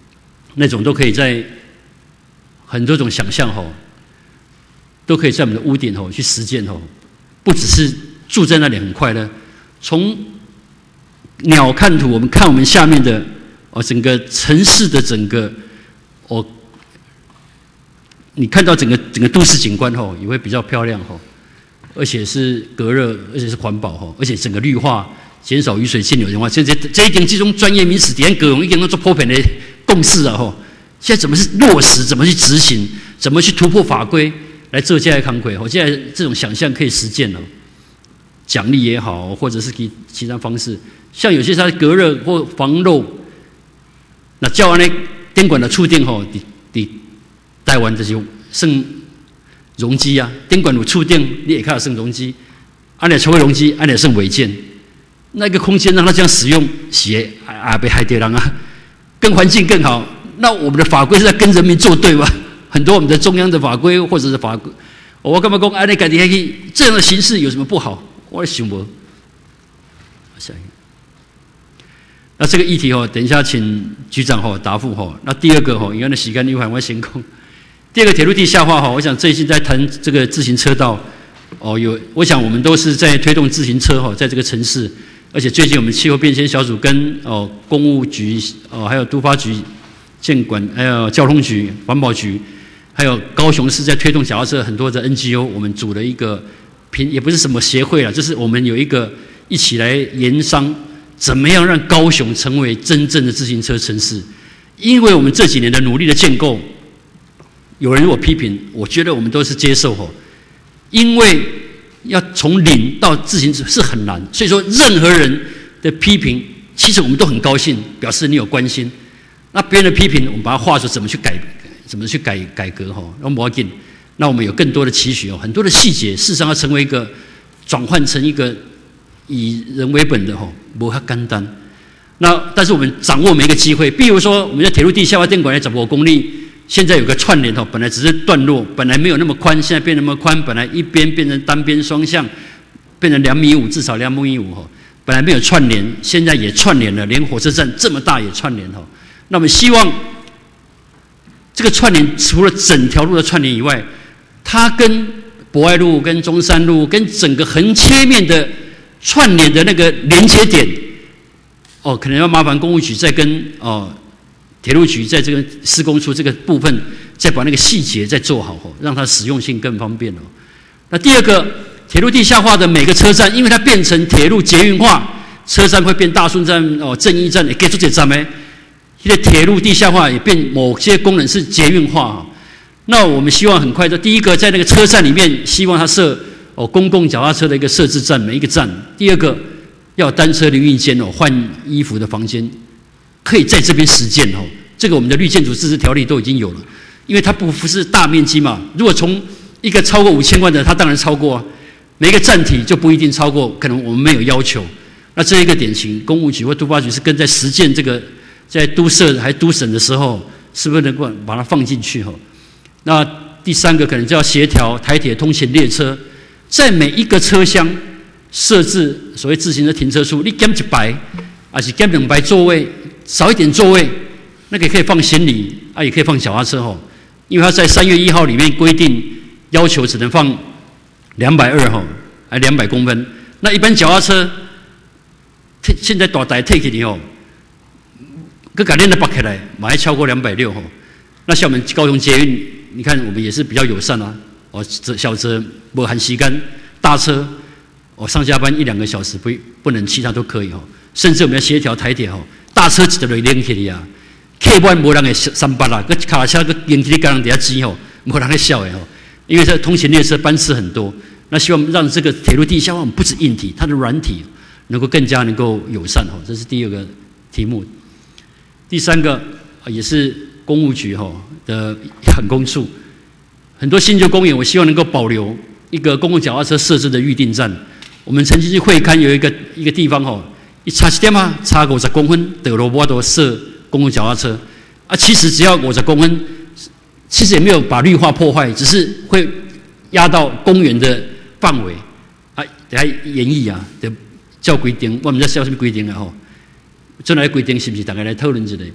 那种都可以在很多种想象吼，都可以在我们的屋顶吼去实践吼，不只是住在那里很快乐，从鸟瞰图，我们看我们下面的哦整个城市的整个哦，你看到整个整个都市景观吼也会比较漂亮吼，而且是隔热，而且是环保吼，而且整个绿化。减少雨水径流的话，现在这一点这种专业名词，点各种一点都做普遍的共识啊！吼，现在怎么是落实？怎么去执行？怎么去突破法规来做这些康规？我现在这种想象可以实践了，奖励也好，或者是其其他方式，像有些它隔热或防漏，那叫安尼电管的触电吼，伫伫台湾就是算容积啊，电管有触电，你也看算容积，安尼抽个容积，安尼算违建。那个空间让它这样使用，写啊被害对人啊，跟环境更好。那我们的法规是在跟人民作对吗？很多我们的中央的法规或者是法规，我干嘛讲啊？你改天去这样的形式有什么不好？我想不。下一个，那这个议题哦，等一下请局长哦答复哦。那第二个哦，因为那时间有限，我先讲。第二个铁路地下化哈，我想最近在谈这个自行车道哦，有我想我们都是在推动自行车哈，在这个城市。而且最近我们气候变迁小组跟哦公务局哦还有都发局、建管还有交通局、环保局，还有高雄市在推动脚踏车很多的 N G O， 我们组了一个平也不是什么协会啦，就是我们有一个一起来研商，怎么样让高雄成为真正的自行车城市？因为我们这几年的努力的建构，有人如果批评，我觉得我们都是接受吼，因为。要从零到自行车是很难，所以说任何人的批评，其实我们都很高兴，表示你有关心。那别人的批评，我们把它化作怎么去改，怎么去改改革哈，然后不要紧。那我们有更多的期许哦，很多的细节，事实上要成为一个转换成一个以人为本的哈，不太简单。那但是我们掌握每一个机会，比如说我们在铁路地下化电管来掌握公力。现在有个串联哦，本来只是段落，本来没有那么宽，现在变那么宽。本来一边变成单边双向，变成两米五，至少两米五哈。本来没有串联，现在也串联了，连火车站这么大也串联哈。那我们希望这个串联除了整条路的串联以外，它跟博爱路、跟中山路、跟整个横切面的串联的那个连接点，哦，可能要麻烦公务局再跟哦。铁路局在这个施工处这个部分，再把那个细节再做好，让它使用性更方便哦。那第二个，铁路地下化的每个车站，因为它变成铁路捷运化，车站会变大顺站、哦正义站，也可以做这站没？现在铁路地下化也变某些功能是捷运化。那我们希望很快的，第一个在那个车站里面，希望它设哦公共脚踏车的一个设置站，每一个站。第二个要单车淋浴间哦，换衣服的房间。可以在这边实践哦，这个我们的绿建筑自治条例都已经有了，因为它不是大面积嘛。如果从一个超过五千万的，它当然超过啊。每一个站体就不一定超过，可能我们没有要求。那这一个典型，公务局或都发局是跟在实践这个在都设还都审的时候，是不是能够把它放进去哈？那第三个可能就要协调台铁通勤列车，在每一个车厢设置所谓自行车停车处，你减一排，还是减两排座位？少一点座位，那个可以放行李啊，也可以放脚踏车吼。因为它在三月一号里面规定，要求只能放两百二吼，还两百公分。那一般脚踏车，现在大台 take 你吼，个改练的拔起来，马上超过两百六吼。那像我们高雄捷运，你看我们也是比较友善啊。哦，小车不含吸干，大车哦上下班一两个小时不不能，其他都可以吼。甚至我们要协调台铁吼。大车一直就连起嚟啊，客满无人会三八啦，个卡车个连起嚟，跟人底下挤吼，无人会笑的吼。因为这通勤列车班次很多，那希望让这个铁路地下化不止硬体，它的软体能够更加能够友善吼。这是第二个题目。第三个也是公务局吼的很公处，很多新旧公园，我希望能够保留一个公共脚踏车设置的预定站。我们曾经去会勘有一个一个地方吼。一差一点啊，差五十公分，德罗波都设公共脚踏车啊。其实只要五十公分，其实也没有把绿化破坏，只是会压到公园的范围啊。等下演绎啊，得照规定，我们在照什么规定啊？吼，这来规定是不是大家来讨论一下？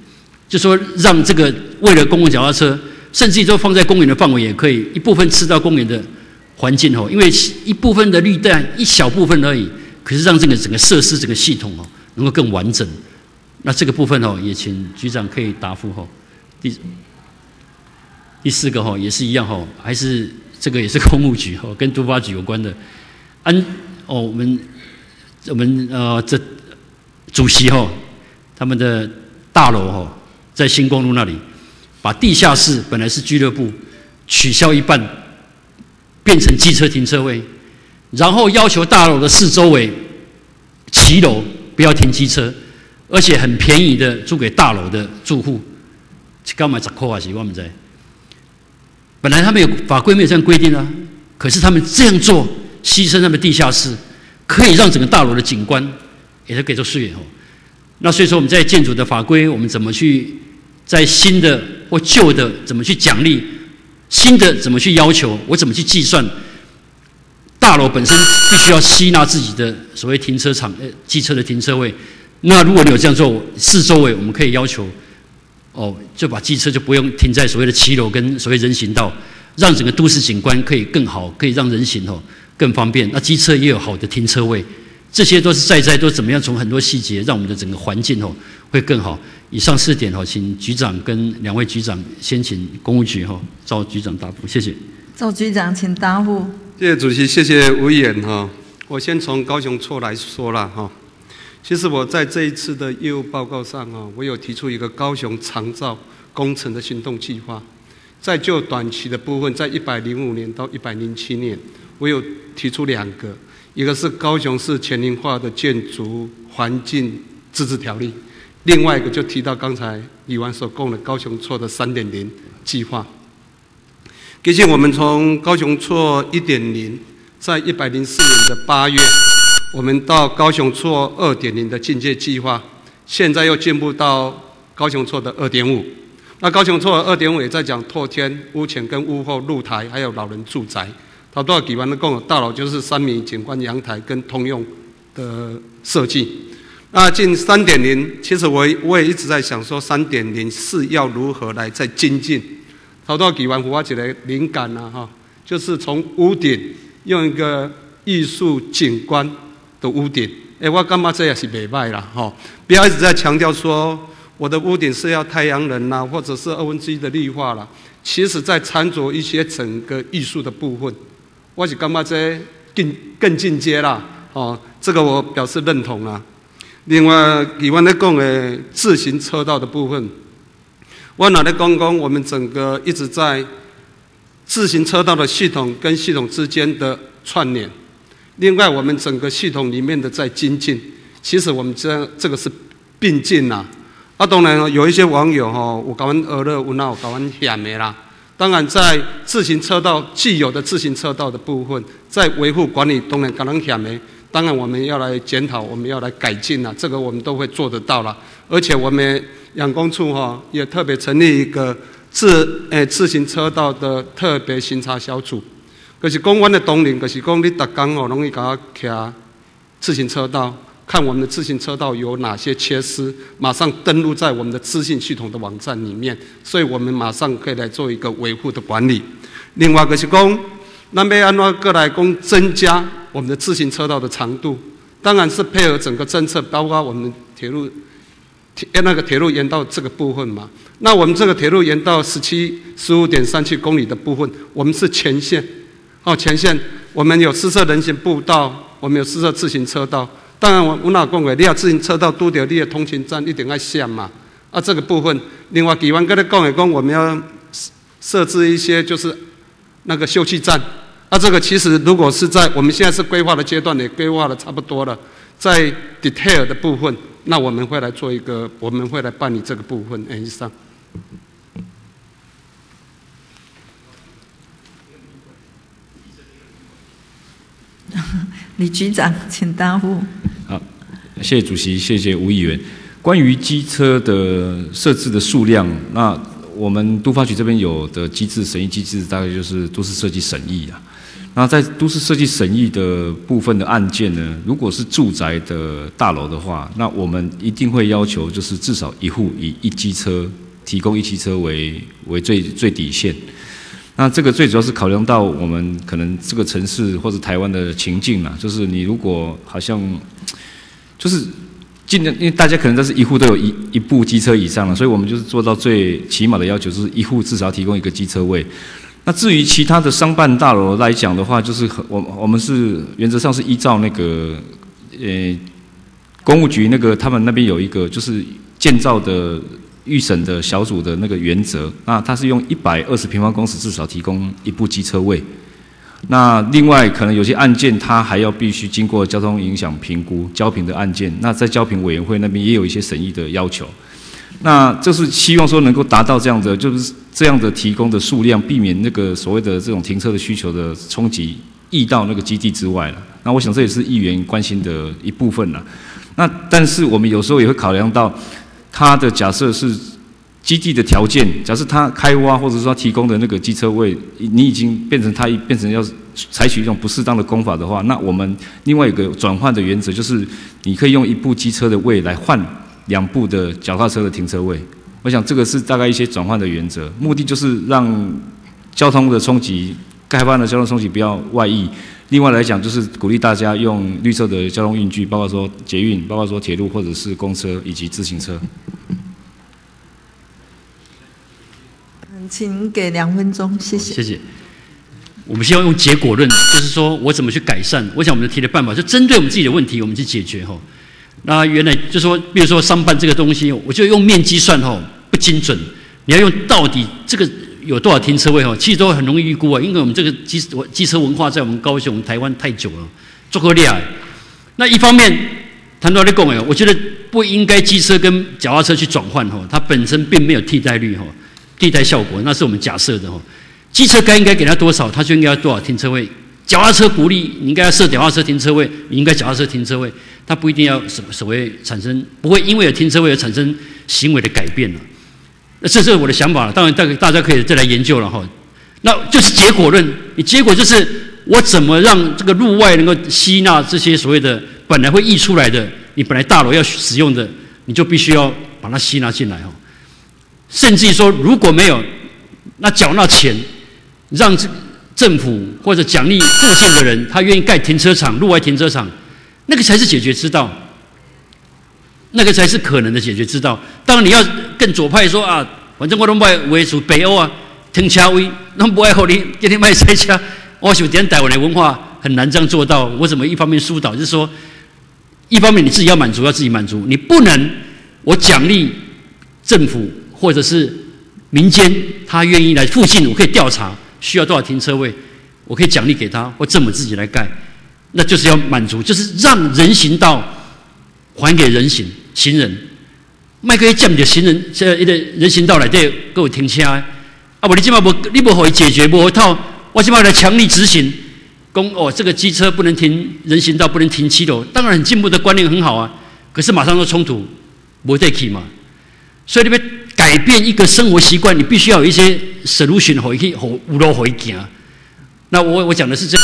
就说让这个为了公共脚踏车，甚至于说放在公园的范围也可以，一部分吃到公园的环境哦，因为一部分的绿带一小部分而已，可是让这个整个设施整个系统哦能够更完整。那这个部分哦，也请局长可以答复哦。第第四个哈也是一样哈，还是这个也是公务局哈，跟都发局有关的。安哦，我们我们呃这主席哈，他们的大楼哈，在新光路那里，把地下室本来是俱乐部，取消一半，变成机车停车位，然后要求大楼的四周围骑楼不要停机车，而且很便宜的租给大楼的住户，干嘛十块还是我们在？本来他们有法规没有这样规定啊，可是他们这样做，牺牲他们的地下室，可以让整个大楼的景观也是给做视野哦。那所以说我们在建筑的法规，我们怎么去在新的或旧的怎么去奖励，新的怎么去要求，我怎么去计算？大楼本身必须要吸纳自己的所谓停车场、呃机车的停车位。那如果你有这样做，四周围我们可以要求。哦，就把机车就不用停在所谓的骑楼跟所谓人行道，让整个都市景观可以更好，可以让人行哦更方便。那机车也有好的停车位，这些都是在在都怎么样从很多细节让我们的整个环境哦会更好。以上四点哦，请局长跟两位局长先请公务局哦赵局长答复，谢谢。 赵局长请答复。 谢谢主席，谢谢吴议员哈。我先从高雄错来说了哈。其实我在这一次的业务报告上啊，我有提出一个高雄长照工程的行动计划。在就短期的部分，在一百零五年到一百零七年，我有提出两个，一个是高雄市全龄化的建筑环境自治条例，另外一个就提到刚才李完所供的高雄错的 三点零 计划。毕竟我们从高雄错 一点零， 在一百零四年的八月。我们到高雄错 二点零 的进阶计划，现在又进步到高雄错的 二点五。那高雄错的 二点五 也在讲透天、屋前跟屋后露台，还有老人住宅。它多少几万的共有大楼就是三米景观阳台跟通用的设计。那进 三点零， 其实我我也一直在想说 三点零 是要如何来再精进。它多少几万我一个灵感啊哈，就是从屋顶用一个艺术景观的屋顶，哎，我感觉这也是袂歹啦，吼！不要一直在强调说我的屋顶是要太阳能啦，或者是二分之一的绿化啦。其实，在参着一些整个艺术的部分，我是感觉这更更进阶啦，哦，这个我表示认同啦。另外，以我咧讲的自行车道的部分，我拿来讲讲我们整个一直在自行车道的系统跟系统之间的串联。另外，我们整个系统里面的在精进，其实我们这这个是并进啦。啊，当然有一些网友吼，有搞完俄勒，有闹搞完险的啦。当然，在自行车道既有的自行车道的部分，在维护管理当然搞人险的，当然我们要来检讨，我们要来改进啦。这个我们都会做得到啦。而且我们养工处哈也特别成立一个自诶自行车道的特别巡查小组。就是讲，阮的统领，就是讲，你逐工哦，容易给我徛自行车道，看我们的自行车道有哪些缺失，马上登录在我们的资讯系统的网站里面，所以我们马上可以来做一个维护的管理。另外就是讲，咱要安怎过来讲增加我们的自行车道的长度，当然是配合整个政策，包括我们铁路铁那个铁路沿道这个部分嘛。那我们这个铁路沿道十七十五点三七公里的部分，我们是全线。哦，前线我们有施设人行步道，我们有施设自行车道。当然我，我哪讲过，你要自行车道拄到你的通勤站，一定要线嘛。啊，这个部分，另外，几万跟你讲的讲，我们要设置一些就是那个休憩站。啊，这个其实如果是在我们现在是规划的阶段，也规划的差不多了，在 detail 的部分，那我们会来做一个，我们会来办理这个部分。哎，以上。 李局长，请答复。 好，谢谢主席，谢谢吴议员。关于机车的设置的数量，那我们都发局这边有的机制审议机制，大概就是都市设计审议啊。 那在都市设计审议的部分的案件呢，如果是住宅的大楼的话，那我们一定会要求就是至少一户以一机车提供一机车为为最最底线。那这个最主要是考量到我们可能这个城市或者台湾的情境啦，就是你如果好像就是尽量，因为大家可能都是一户都有一一部机车以上了，所以我们就是做到最起码的要求，就是一户至少提供一个机车位。那至于其他的商办大楼来讲的话，就是我我们是原则上是依照那个呃公务局那个他们那边有一个就是建造的预审的小组的那个原则，那它是用一百二十平方公尺至少提供一部机车位。那另外可能有些案件它还要必须经过交通影响评估交评的案件，那在交评委员会那边也有一些审议的要求。那这是希望说能够达到这样的，就是这样的提供的数量，避免那个所谓的这种停车的需求的冲击溢到那个基地之外了。那我想这也是议员关心的一部分了。那但是我们有时候也会考量到，它的假设是基地的条件，假设它开挖或者说提供的那个机车位，你已经变成它变成要采取一种不适当的工法的话，那我们另外有个转换的原则，就是你可以用一部机车的位来换两部的脚踏车的停车位。我想这个是大概一些转换的原则，目的就是让交通的冲击、开发的交通冲击不要外溢。另外来讲，就是鼓励大家用绿色的交通运具，包括说捷运，包括说铁路或者是公车以及自行车。 请给两分钟，谢谢。 谢谢。我们希望用结果论，就是说我怎么去改善。我想我们提的办法就针对我们自己的问题，我们去解决哈。那原来就说，比如说商办这个东西，我就用面积算哈不精准，你要用到底这个有多少停车位哈，其实都很容易预估啊。因为我们这个机机车文化在我们高雄、台湾太久了，足够厉害。那一方面，谈到你讲的，我觉得不应该机车跟脚踏车去转换哈，它本身并没有替代率哈。替代效果，那是我们假设的哈。机车该应该给它多少，它就应该要多少停车位。脚踏车鼓励你应该要设脚踏车停车位，你应该脚踏车停车位，它不一定要什所谓产生，不会因为有停车位而产生行为的改变了。那这是我的想法了，当然大大家可以再来研究了哈。那就是结果论，你结果就是我怎么让这个路外能够吸纳这些所谓的本来会溢出来的，你本来大楼要使用的，你就必须要把它吸纳进来哈。甚至于说，如果没有，那缴纳钱，让政府或者奖励附近的人，他愿意盖停车场、路外停车场，那个才是解决之道，那个才是可能的解决之道。当然，你要更左派说啊，反正我都不爱为主北欧啊，停车位，那不爱好你今天卖塞车，我想点台湾的文化很难这样做到。我怎么一方面疏导，就是说，一方面你自己要满足，要自己满足，你不能我奖励政府。或者是民间，他愿意来附近，我可以调查需要多少停车位，我可以奖励给他，或政府自己来盖，那就是要满足，就是让人行道还给人行行人，卖可以降的行人，这一个人行道来对各有停车，啊不你今嘛不你不可以解决，不套，我今嘛来强力执行，公哦这个机车不能停人行道，不能停七楼，当然很进步的观念很好啊，可是马上就冲突，不得起嘛，所以你别。改变一个生活习惯，你必须要有一些 solution 可以有路可以行。那我我讲的是这样。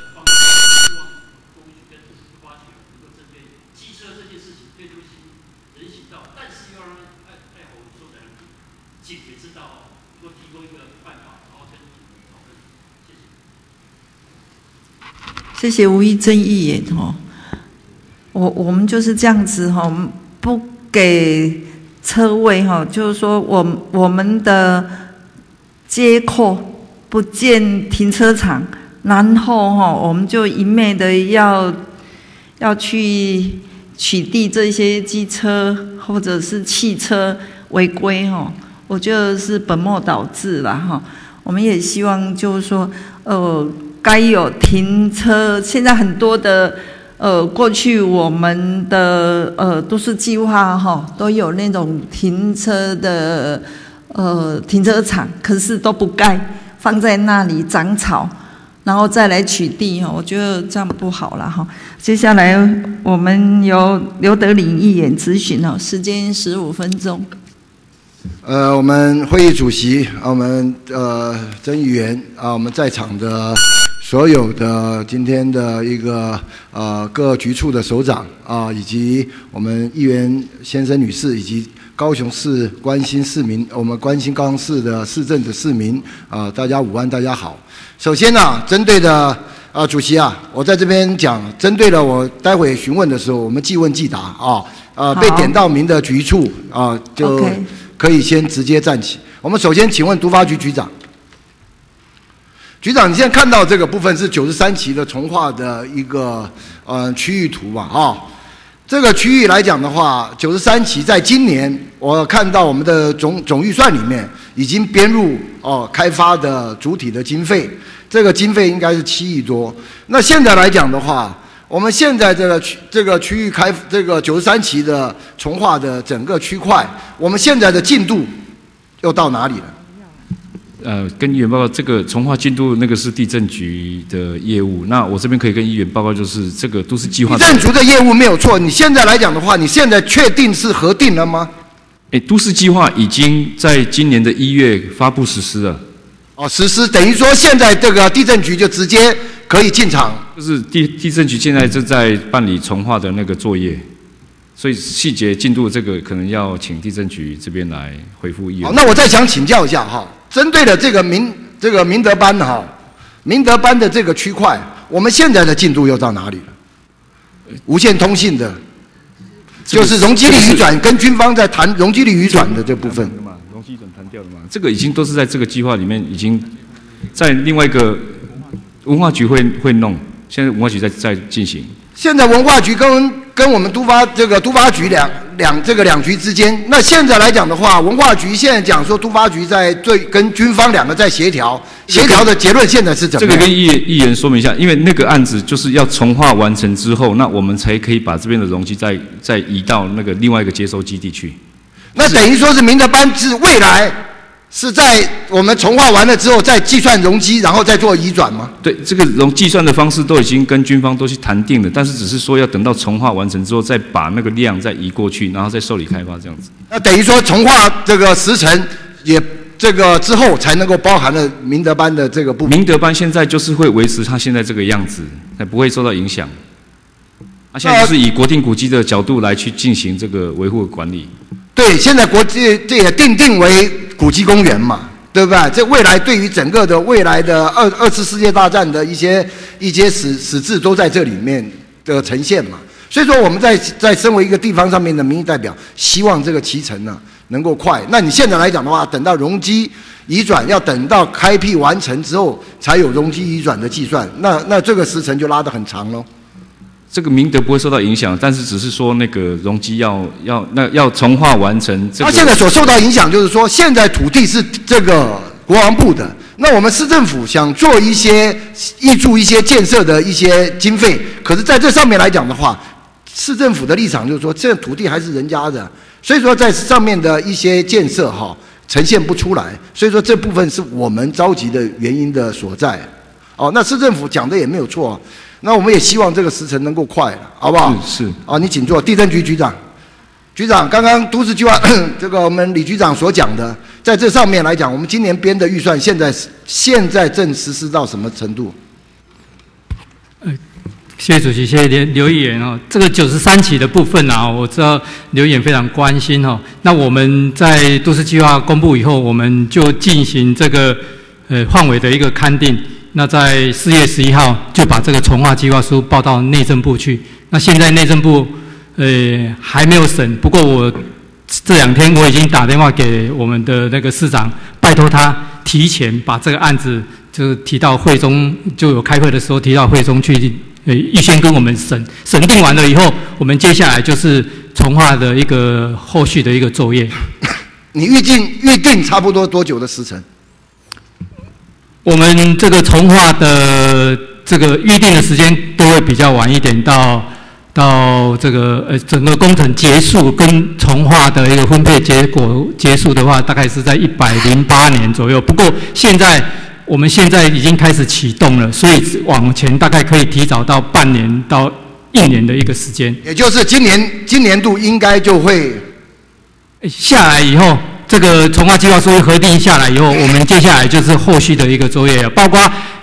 谢谢吴益政议员哈，我我们就是这样子哈，不给。车位哈，就是说我我们的街口不建停车场，然后哈，我们就一昧的要要去取缔这些机车或者是汽车违规哈，我觉得是本末倒置了哈。我们也希望就是说，呃，该有停车，现在很多的。呃，过去我们的呃都市计划哈都有那种停车的呃停车场，可是都不盖，放在那里长草，然后再来取缔哈，我觉得这样不好了哈。接下来我们由刘德霖议员质询哦，时间十五分钟。 呃，我们会议主席啊，我们呃曾议员啊，我们在场的所有的今天的一个呃各局处的首长啊，以及我们议员先生、女士，以及高雄市关心市民，我们关心高雄市的市政的市民啊，大家午安，大家好。首先呢、啊，针对的啊主席啊，我在这边讲，针对了我待会询问的时候，我们即问即答啊，呃被点到名的局处啊，就可以先直接站起。我们首先请问都发局局长。局长，你现在看到这个部分是九十三期的重划的一个呃区域图嘛？啊、哦，这个区域来讲的话，九十三期在今年我看到我们的总总预算里面已经编入哦开发的主体的经费，这个经费应该是七亿多。那现在来讲的话，我们现在这个区这个区域开这个九十三期的重划的整个区块，我们现在的进度又到哪里了？ 呃，跟议员报告，这个重划进度那个是地政局的业务。那我这边可以跟议员报告，就是这个都市计划。 地政局的业务没有错。你现在来讲的话，你现在确定是核定了吗？ 哎，都市计划已经在今年的一月发布实施了。 哦，实施等于说现在这个地政局就直接可以进场。 就是地地政局现在正在办理重划的那个作业，所以细节进度这个可能要请地政局这边来回复议员。 好，那我再想请教一下哈。针对了这个明这个明德班哈，明德班的这个区块，我们现在的进度又到哪里了？无线通信的，就是容积率移转，跟军方在谈容积率移转的这部分。 容积移转谈掉了嘛？这个已经都是在这个计划里面，已经在另外一个文化局会会弄，现在文化局在在进行。 现在文化局跟跟我们都发这个都发局两两这个两局之间，那现在来讲的话，文化局现在讲说都发局在对跟军方两个在协调，协调的结论现在是怎么样？ 这个跟议议员说明一下，因为那个案子就是要重划完成之后，那我们才可以把这边的容积再再移到那个另外一个接收基地去。 那等于说是明德班是未来是在我们重划完了之后再计算容积，然后再做移转吗？ 对，这个容计算的方式都已经跟军方都去谈定了，但是只是说要等到重划完成之后，再把那个量再移过去，然后再受理开发这样子。 那等于说重划这个时程也这个之后才能够包含了明德班的这个部分。 明德班现在就是会维持它现在这个样子，才不会受到影响。啊，现在就是以国定古迹的角度来去进行这个维护管理。 对，现在国际这也定定为古迹公园嘛，对不对？这未来对于整个的未来的二二次世界大战的一些一些史史志都在这里面的呈现嘛。所以说我们在在身为一个地方上面的民意代表，希望这个期程呢能够快。那你现在来讲的话，等到容积移转要等到开辟完成之后，才有容积移转的计算，那那这个时程就拉得很长咯。 这个明德不会受到影响，但是只是说那个容积要要那要重划完成、这个。 那现在所受到影响就是说，现在土地是这个国防部的，那我们市政府想做一些挹注一些建设的一些经费，可是在这上面来讲的话，市政府的立场就是说，这土地还是人家的，所以说在上面的一些建设哈呈现不出来，所以说这部分是我们着急的原因的所在。哦，那市政府讲的也没有错。那我们也希望这个时程能够快了，好不好？ 是是。 啊，你请坐，地政局局长。局长，刚刚都市计划这个我们李局长所讲的，在这上面来讲，我们今年编的预算现在现在正实施到什么程度？ 呃，谢谢主席，谢谢刘刘议员哦。这个九十三期的部分啊，我知道刘议员非常关心哦。那我们在都市计划公布以后，我们就进行这个呃范围的一个勘定。那在四月十一号就把这个重划计划书报到内政部去。那现在内政部呃还没有审，不过我这两天我已经打电话给我们的那个市长，拜托他提前把这个案子就提到会中，就有开会的时候提到会中去，呃预先跟我们审，审定完了以后，我们接下来就是重划的一个后续的一个作业。 你预定预定差不多多久的时程？ 我们这个重划的这个预定的时间都会比较晚一点，到到这个呃整个工程结束跟重划的一个分配结果结束的话，大概是在一百零八年左右。不过现在我们现在已经开始启动了，所以往前大概可以提早到半年到一年的一个时间。 也就是今年今年度应该就会下来以后。这个重划计划书核定下来以后，我们接下来就是后续的一个作业，包括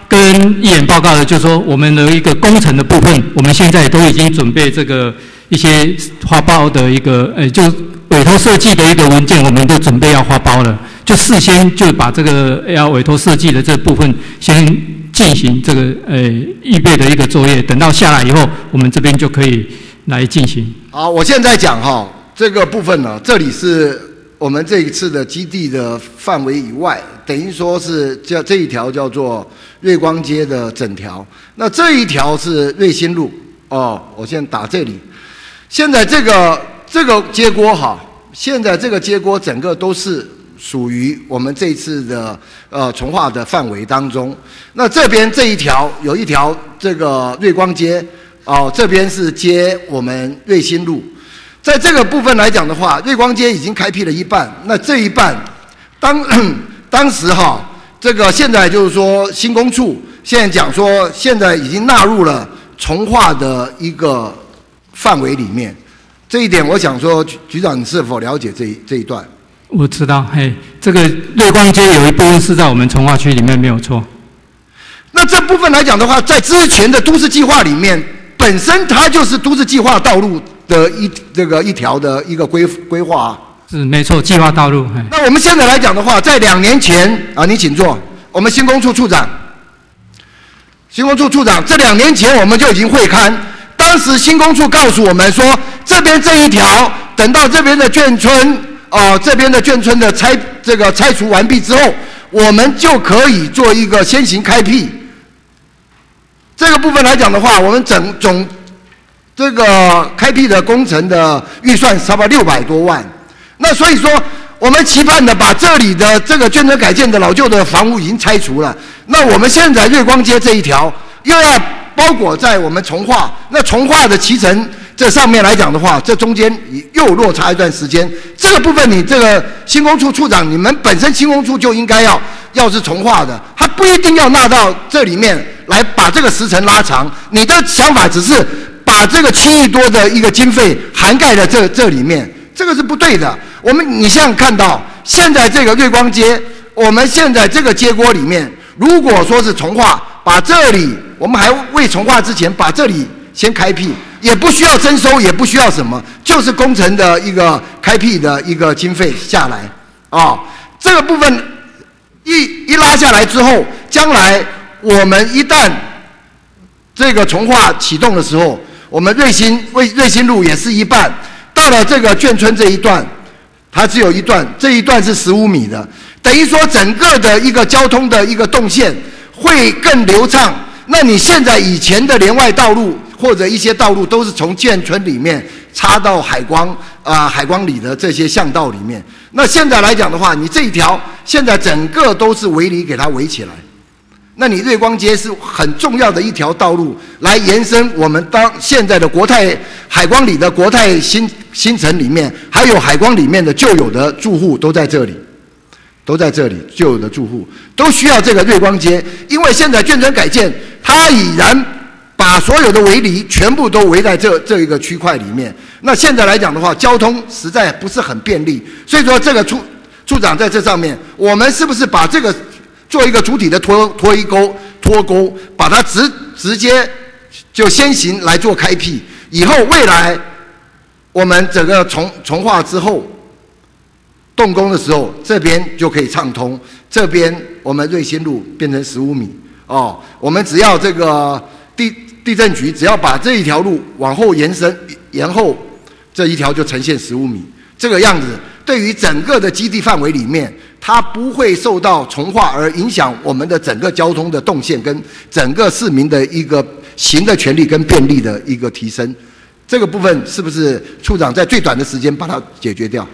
跟议员报告的，就是说我们的一个工程的部分，我们现在都已经准备这个一些发包的一个，呃，就委托设计的一个文件，我们都准备要发包了，就事先就把这个要委托设计的这部分先进行这个呃预备的一个作业，等到下来以后，我们这边就可以来进行。 好，我现在讲哈这个部分呢，这里是我们这一次的基地的范围以外，等于说是叫这一条叫做瑞光街的整条，那这一条是瑞新路哦，我先打这里。现在这个这个街锅哈，现在这个街锅整个都是属于我们这次的呃重划的范围当中。那这边这一条有一条这个瑞光街哦，这边是接我们瑞新路。在这个部分来讲的话，瑞光街已经开辟了一半，那这一半当当时哈，这个现在就是说新工处现在讲说，现在已经纳入了重划的一个范围里面。这一点，我想说，局局长你是否了解这一这一段？ 我知道，嘿，这个瑞光街有一部分是在我们重划区里面，没有错。 那这部分来讲的话，在之前的都市计划里面，本身它就是都市计划道路的一这个一条的一个规规划、啊。 是没错，计划道路。 那我们现在来讲的话，在两年前啊，你请坐，我们新工处处长，新工处处长，这两年前我们就已经会勘，当时新工处告诉我们说，这边这一条，等到这边的眷村啊、呃，这边的眷村的拆这个拆除完毕之后，我们就可以做一个先行开辟。这个部分来讲的话，我们整总这个开辟的工程的预算差不多六百多万。那所以说，我们期盼的把这里的这个眷村改建的老旧的房屋已经拆除了。那我们现在瑞光街这一条又要包裹在我们重划，那重划的期程这上面来讲的话，这中间又落差一段时间。这个部分你这个新工处处长，你们本身新工处就应该要要是重划的，他不一定要纳到这里面来把这个时程拉长。你的想法只是把这个七亿多的一个经费涵盖在这这里面。这个是不对的。我们你像看到现在这个瑞光街，我们现在这个街锅里面，如果说是重划，把这里我们还未重划之前把这里先开辟，也不需要征收，也不需要什么，就是工程的一个开辟的一个经费下来啊、哦。这个部分一一拉下来之后，将来我们一旦这个重划启动的时候，我们瑞新瑞瑞新路也是一半。到了这个眷村这一段，它只有一段，这一段是十五米的，等于说整个的一个交通的一个动线会更流畅。那你现在以前的连外道路或者一些道路都是从眷村里面插到海光啊、呃、海光里的这些巷道里面，那现在来讲的话，你这一条现在整个都是围篱给它围起来。那你瑞光街是很重要的一条道路，来延伸我们当现在的国泰海光里的国泰新新城里面，还有海光里面的旧有的住户都在这里，都在这里，旧有的住户都需要这个瑞光街，因为现在眷村改建，它已然把所有的围篱全部都围在这这一个区块里面。那现在来讲的话，交通实在不是很便利，所以说这个处处长在这上面，我们是不是把这个做一个主体的脱脱一沟脱钩，把它直直接就先行来做开辟，以后未来我们整个重重划之后动工的时候，这边就可以畅通，这边我们瑞新路变成十五米哦，我们只要这个地地震局只要把这一条路往后延伸延后，这一条就呈现十五米，这个样子对于整个的基地范围里面，它不会受到重划而影响我们的整个交通的动线跟整个市民的一个行的权利跟便利的一个提升。这个部分是不是处长在最短的时间把它解决掉？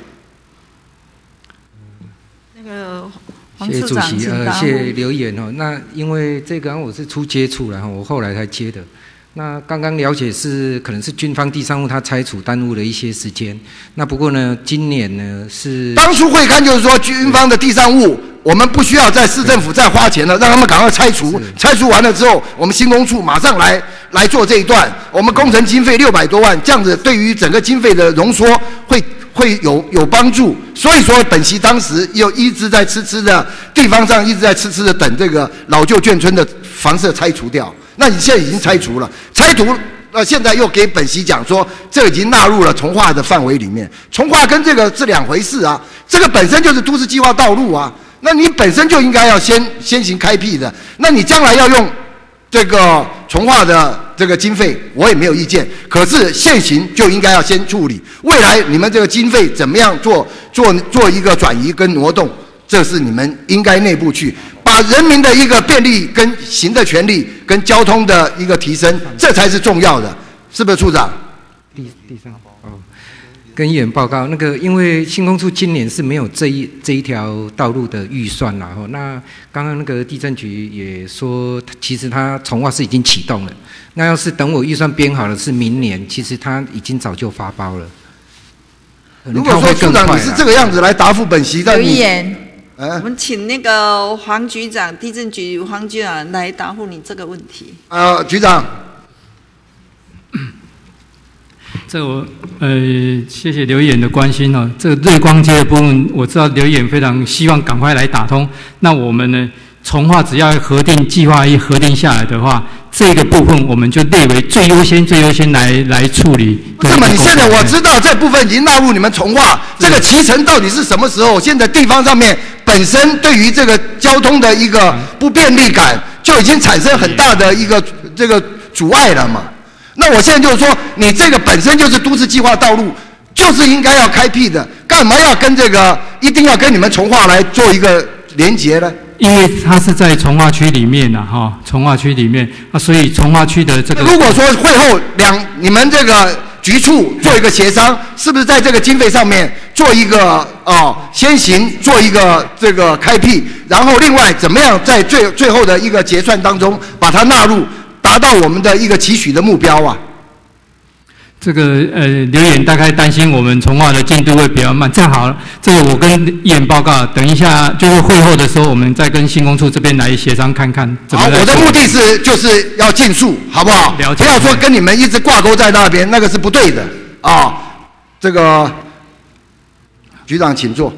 那个黄谢谢主处长， 席，呃， 请答复。 谢谢刘议员哦。那因为这个我是初接触，然后我后来才接的。那刚刚了解是可能是军方地上物它拆除耽误了一些时间。那不过呢，今年呢是当初会勘就是说军方的地上物，我们不需要在市政府再花钱了，让他们赶快拆除。拆除完了之后，我们新工处马上来来做这一段。我们工程经费六百多万，这样子对于整个经费的浓缩会会有有帮助。所以说，本席当时又一直在痴痴的地方上一直在痴痴的等这个老旧眷村的房舍拆除掉。那你现在已经拆除了，拆除。那现在又给本席讲说，这已经纳入了重划的范围里面。重划跟这个是两回事啊，这个本身就是都市计划道路啊，那你本身就应该要先先行开辟的。那你将来要用这个重划的这个经费，我也没有意见。可是现行就应该要先处理，未来你们这个经费怎么样做做做一个转移跟挪动，这是你们应该内部去。把人民的一个便利跟行的权利跟交通的一个提升，这才是重要的，是不是处长？ 第第三哦，跟议员报告，那个因为新工处今年是没有这一这一条道路的预算啦，吼，那刚刚那个地政局也说，其实它重划是已经启动了，那要是等我预算编好了是明年，其实它已经早就发包了。 如果说处长你是这个样子来答复本席， 刘议员。我们请那个黄局长，地政局黄局长来答复你这个问题。 呃，局长， 这我呃谢谢刘议员的关心哦。这个瑞光街的部分，我知道刘议员非常希望赶快来打通。那我们呢，重划只要核定计划一核定下来的话，这个部分我们就列为最优先、最优先来来处理。 那么你现在我知道这部分已经纳入你们重划，这个期程到底是什么时候？现在地方上面本身对于这个交通的一个不便利感，就已经产生很大的一个这个阻碍了嘛。那我现在就是说，你这个本身就是都市计划道路，就是应该要开辟的，干嘛要跟这个一定要跟你们重划来做一个连结呢？ 因为它是在重划区里面呐、啊，哈，重划区里面啊，所以重划区的这个。 如果说会后两你们这个局处做一个协商，是不是在这个经费上面做一个哦先行做一个这个开辟，然后另外怎么样在最最后的一个结算当中把它纳入，达到我们的一个期许的目标啊？ 这个呃，刘议员大概担心我们重划的进度会比较慢。这样好了，这个我跟议员报告，等一下就是会后的时候，我们再跟新工处这边来协商看看怎么来。 好，我的目的是就是要尽速，好不好？ 了解。 不要说跟你们一直挂钩在那边，那个是不对的啊。这个局长请坐。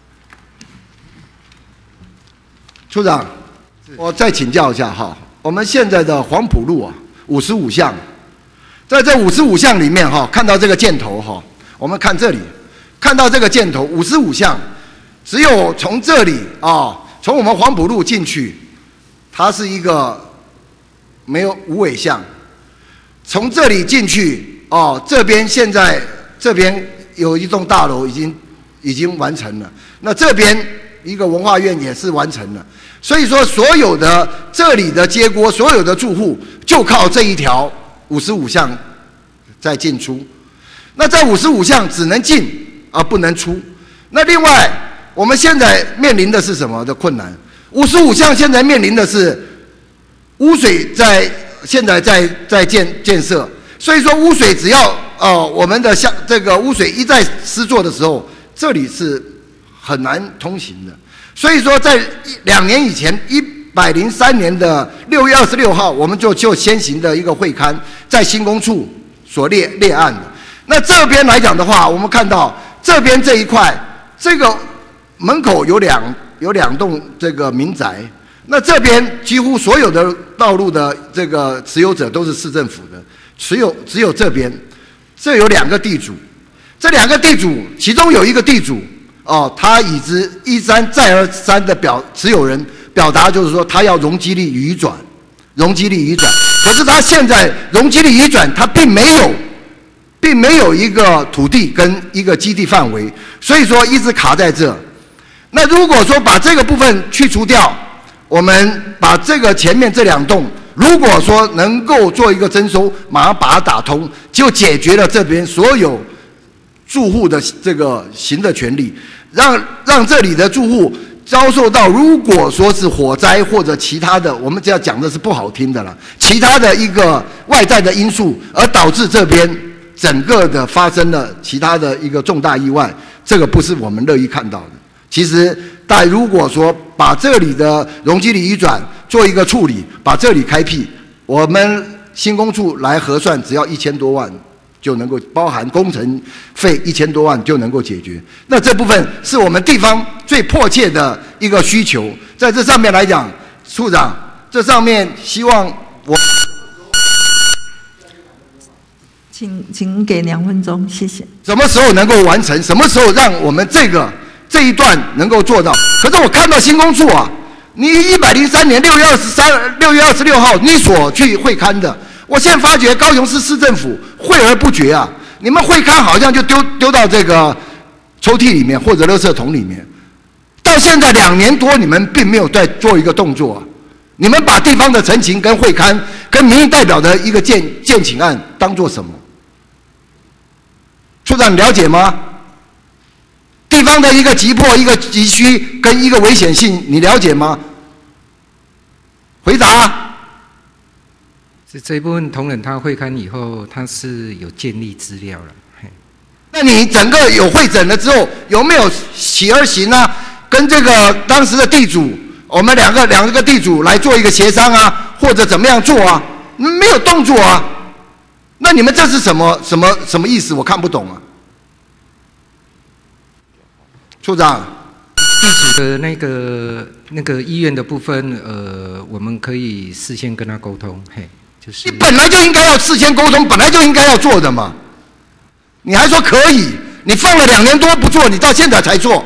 处长，我再请教一下哈，我们现在的黄埔路啊，五十五巷。在这五十五巷里面哈，看到这个箭头哈，我们看这里，看到这个箭头五十五巷，只有从这里啊，从我们黄埔路进去，它是一个没有无尾巷，从这里进去哦，这边现在这边有一栋大楼已经已经完成了，那这边一个文化院也是完成了，所以说所有的这里的街郭，所有的住户就靠这一条。五十五巷在进出，那在五十五巷只能进而不能出。那另外，我们现在面临的是什么的困难？五十五巷现在面临的是污水在现在在在建建设，所以说污水只要哦我们的像这个污水一再施作的时候，这里是很难通行的。所以说在两年以前一。一百零三年的六月二十六号，我们就就先行的一个会刊在新工处所列列案的。那这边来讲的话，我们看到这边这一块，这个门口有两有两栋这个民宅，那这边几乎所有的道路的这个持有者都是市政府的，只有只有这边，这有两个地主，这两个地主其中有一个地主哦，他已知一三再而三的表持有人。表达就是说，他要容积率移转，容积率移转。可是他现在容积率移转，他并没有，并没有一个土地跟一个基地范围，所以说一直卡在这。那如果说把这个部分去除掉，我们把这个前面这两栋，如果说能够做一个征收，马上把它打通，就解决了这边所有住户的这个行的权利，让让这里的住户。遭受到如果说是火灾或者其他的，我们这样讲的是不好听的了，其他的一个外在的因素，而导致这边整个的发生了其他的一个重大意外，这个不是我们乐意看到的。其实，但如果说把这里的容积率移转做一个处理，把这里开辟，我们新工处来核算，只要一千多万。就能够包含工程费一千多万就能够解决，那这部分是我们地方最迫切的一个需求。在这上面来讲，处长， 这上面希望我， 请请给两分钟，谢谢。 什么时候能够完成？什么时候让我们这个这一段能够做到？可是我看到新工处啊，你一百零三年六月二十三六月二十六号你所去会勘的，我现在发觉高雄市市政府会而不决啊！你们会勘好像就丢丢到这个抽屉里面或者垃圾桶里面，到现在两年多，你们并没有在做一个动作啊！你们把地方的陈情跟会勘跟民意代表的一个建建请案当做什么？处长，你了解吗？地方的一个急迫、一个急需跟一个危险性，你了解吗？回答。 是这一部分同仁他会勘以后，他是有建立资料了。 那你整个有会诊了之后，有没有起而行啊？跟这个当时的地主，我们两个两个地主来做一个协商啊，或者怎么样做啊？没有动作啊。那你们这是什么什么什么意思？我看不懂啊。处长， 地主的那个那个医院的部分，呃，我们可以事先跟他沟通，嘿，就是。 你本来就应该要事先沟通，本来就应该要做的嘛。你还说可以？你放了两年多不做，你到现在才做。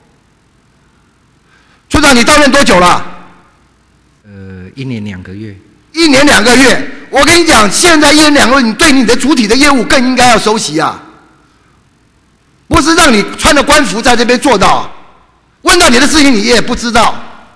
处长，你到任多久了？ 呃，一年两个月。 一年两个月，我跟你讲，现在一年两个月，你对你的主体的业务更应该要熟悉啊。不是让你穿着官服在这边做到，问到你的事情你也不知道。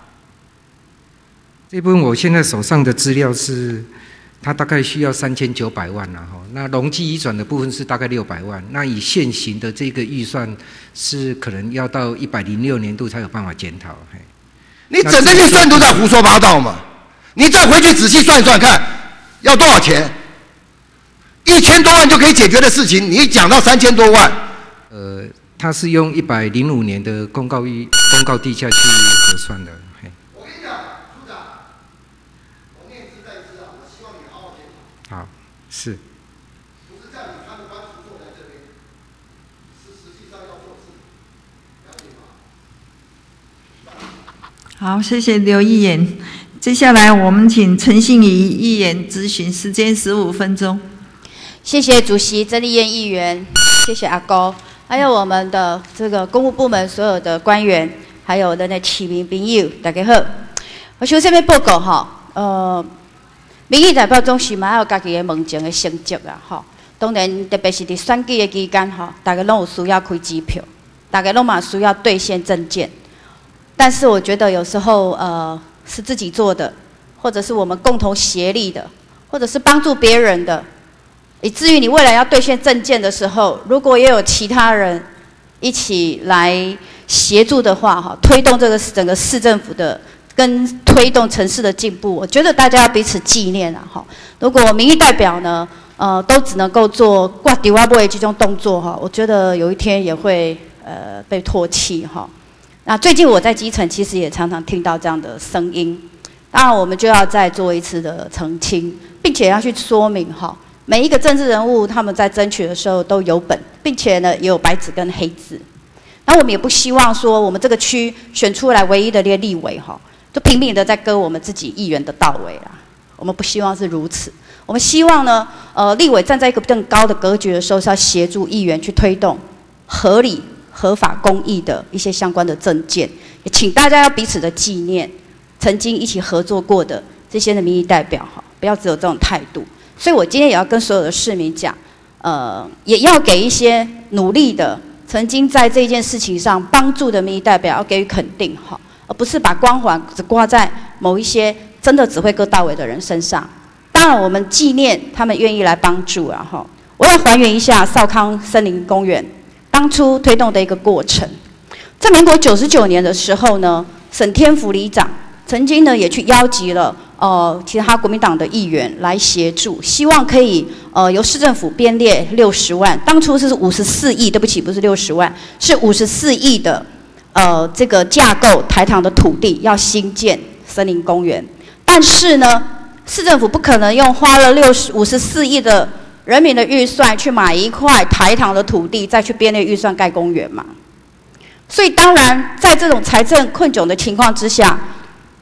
这部分我现在手上的资料是，它大概需要三千九百万啦哈。那容积移转的部分是大概六百万，那以现行的这个预算是可能要到一百零六年度才有办法检讨。 你整个预算都在胡说八道嘛？你再回去仔细算一算看，要多少钱？一千多万就可以解决的事情，你讲到三千多万。 呃，它是用一百零五年的公告预公告地价去核算的。嘿， 我跟你讲，处长，我念之在之啊，我希望你好好检讨。 好，是。 不是叫你穿着官服坐在这边，是实际上要做事，了解吗？ 好，谢谢刘议员。接下来我们请陈信仪议员咨询，时间十五分钟。 谢谢主席曾丽燕议员，谢谢阿高。还有我们的这个公务部门所有的官员，还有我的那市民朋友，大家好。我首先要报告哈，呃，民意代表总是嘛有家己的问政的成绩啊，吼。当然，特别是伫选举的期间吼，大家拢有需要开支票，大家拢嘛需要兑现政见。但是我觉得有时候呃是自己做的，或者是我们共同协力的，或者是帮助别人的。以至于你未来要兑现政见的时候，如果也有其他人一起来协助的话，哈，推动这个整个市政府的跟推动城市的进步，我觉得大家要彼此纪念啊，哈。如果民意代表呢，呃，都只能够做挂丢啊、不这种动作哈，我觉得有一天也会呃被唾弃哈。那最近我在基层其实也常常听到这样的声音，当然我们就要再做一次的澄清，并且要去说明哈。每一个政治人物，他们在争取的时候都有本，并且呢也有白纸跟黑字。那我们也不希望说，我们这个区选出来唯一的列立委哈，就拼命的在割我们自己议员的稻尾啦。我们不希望是如此。我们希望呢，呃，立委站在一个更高的格局的时候，是要协助议员去推动合理、合法、公益的一些相关的政见。也请大家要彼此的纪念曾经一起合作过的这些的民意代表哈，不要只有这种态度。所以我今天也要跟所有的市民讲，呃，也要给一些努力的、曾经在这件事情上帮助的民意代表要给予肯定哈，而不是把光环只挂在某一些真的只会割稻尾的人身上。当然，我们纪念他们愿意来帮助啊哈。我要还原一下少康森林公园当初推动的一个过程。在民国九十九年的时候呢，沈天福里长曾经呢也去邀集了。呃，其他国民党的议员来协助，希望可以呃由市政府编列六十万，当初是五十四亿，对不起，不是六十万，是五十四亿的呃这个架构台糖的土地要新建森林公园，但是呢，市政府不可能用花了六十五十四亿的人民的预算去买一块台糖的土地，再去编列预算盖公园嘛，所以当然在这种财政困窘的情况之下。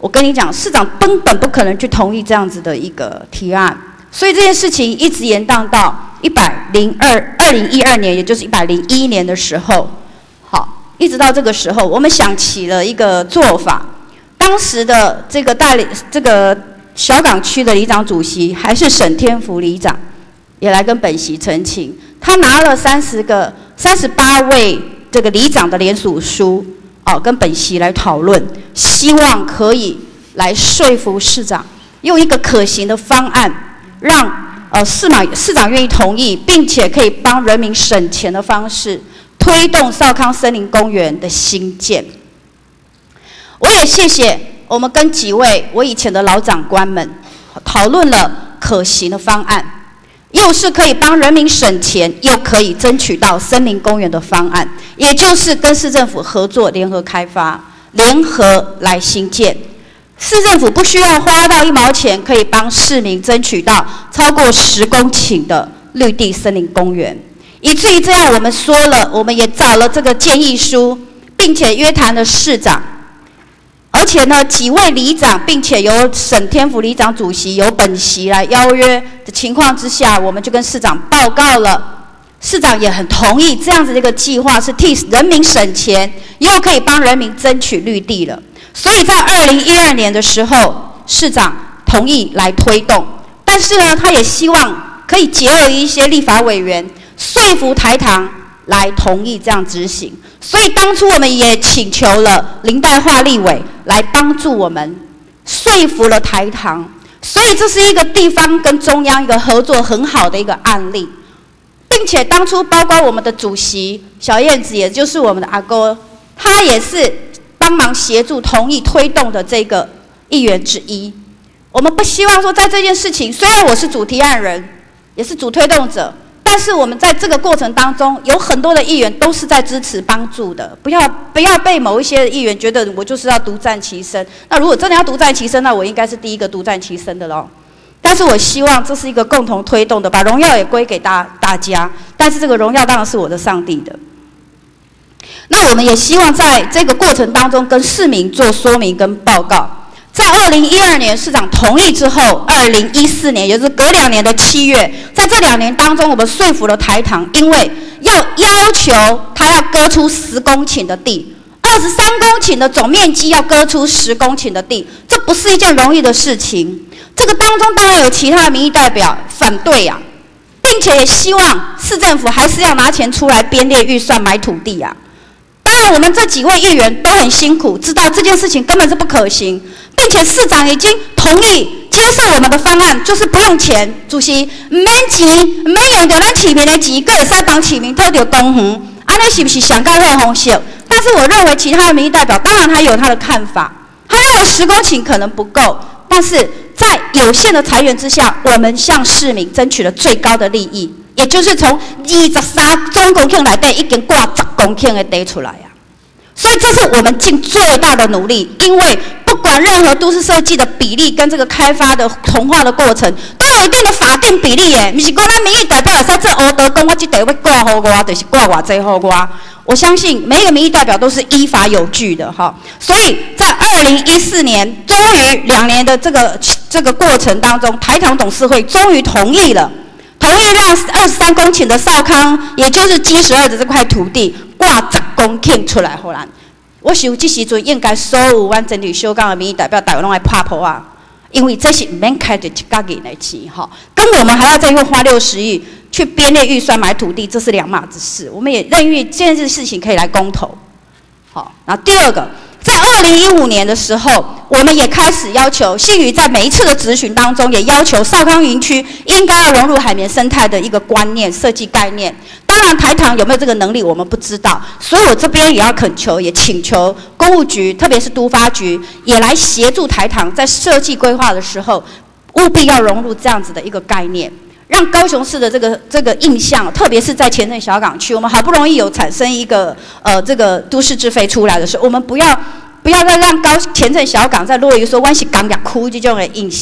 我跟你讲，市长根本不可能去同意这样子的一个提案，所以这件事情一直延宕到一百零二二零一二年，也就是一百零一年的时候，好，一直到这个时候，我们想起了一个做法。当时的这个大理这个小港区的里长主席还是沈天福里长，也来跟本席澄清，他拿了三十个三十八位这个里长的联署书，哦，跟本席来讨论，希望可以来说服市长，用一个可行的方案，让呃市长市长愿意同意，并且可以帮人民省钱的方式，推动少康森林公园的兴建。我也谢谢我们跟几位我以前的老长官们讨论了可行的方案，又是可以帮人民省钱，又可以争取到森林公园的方案，也就是跟市政府合作联合开发，联合来兴建。市政府不需要花到一毛钱，可以帮市民争取到超过十公顷的绿地森林公园。以至于这样，我们说了，我们也找了这个建议书，并且约谈了市长。而且呢，几位里长，并且由沈天福里长主席由本席来邀约的情况之下，我们就跟市长报告了，市长也很同意这样子的一个计划，是替人民省钱，又可以帮人民争取绿地了。所以在二零一二年的时候，市长同意来推动，但是呢，他也希望可以结合一些立法委员，说服台糖来同意这样执行。所以当初我们也请求了林代化立委来帮助我们，说服了台糖。所以这是一个地方跟中央一个合作很好的一个案例，并且当初包括我们的主席小燕子，也就是我们的阿哥，他也是帮忙协助同意推动的这个议员之一。我们不希望说在这件事情，虽然我是主提案人，也是主推动者，但是我们在这个过程当中，有很多的议员都是在支持帮助的，不要不要被某一些议员觉得我就是要独善其身。那如果真的要独善其身，那我应该是第一个独善其身的咯。但是我希望这是一个共同推动的，把荣耀也归给大大家。但是这个荣耀当然是我的上帝的。那我们也希望在这个过程当中跟市民做说明跟报告。在二零一二年市长同意之后，二零一四年也就是隔两年的七月，在这两年当中，我们说服了台糖，因为要要求他要割出十公顷的地，二十三公顷的总面积要割出十公顷的地，这不是一件容易的事情。这个当中当然有其他的民意代表反对啊，并且也希望市政府还是要拿钱出来编列预算买土地啊。当然，我们这几位议员都很辛苦，知道这件事情根本是不可行。并且市长已经同意接受我们的方案，就是不用钱，主席唔免钱，唔免用到咱市民的钱，佫会使帮市民讨到公园，安尼是不是上较好的方式？但是我认为其他的民意代表，当然他有他的看法，他认为十公顷可能不够，但是在有限的财源之下，我们向市民争取了最高的利益，也就是从二十三总公顷内底已经挂十公顷的地出来啊。所以这是我们尽最大的努力，因为不管任何都市设计的比例跟这个开发的同化的过程，都有一定的法定比例耶。不是讲咱民意代表会使做黑道讲我这地要挂给我，就是挂偌济给我。我相信每一个民意代表都是依法有据的哈。所以在二零一四年，终于两年的这个这个过程当中，台糖董事会终于同意了。同意让二十三公顷的少康，也就是 G 十二的这块土地挂十公顷出来，后来我想这时阵应该所有阮整体小港的民意代表大家拢爱拍破啊，因为这是唔免开的一家人的钱哈，跟我们还要再又花六十亿去编列预算买土地，这是两码子事。我们也认为这件事情可以来公投。好，然后第二个。在二零一五年的时候，我们也开始要求信宇在每一次的质询当中，也要求少康园区应该要融入海绵生态的一个观念、设计概念。当然，台糖有没有这个能力，我们不知道。所以我这边也要恳求，也请求公务局，特别是都发局，也来协助台糖在设计规划的时候，务必要融入这样子的一个概念。让高雄市的这个这个印象，特别是在前镇小港区，我们好不容易有产生一个呃这个都市智慧出来的时候，我们不要不要再让高前镇小港在落于说湾是港港区这种的印象。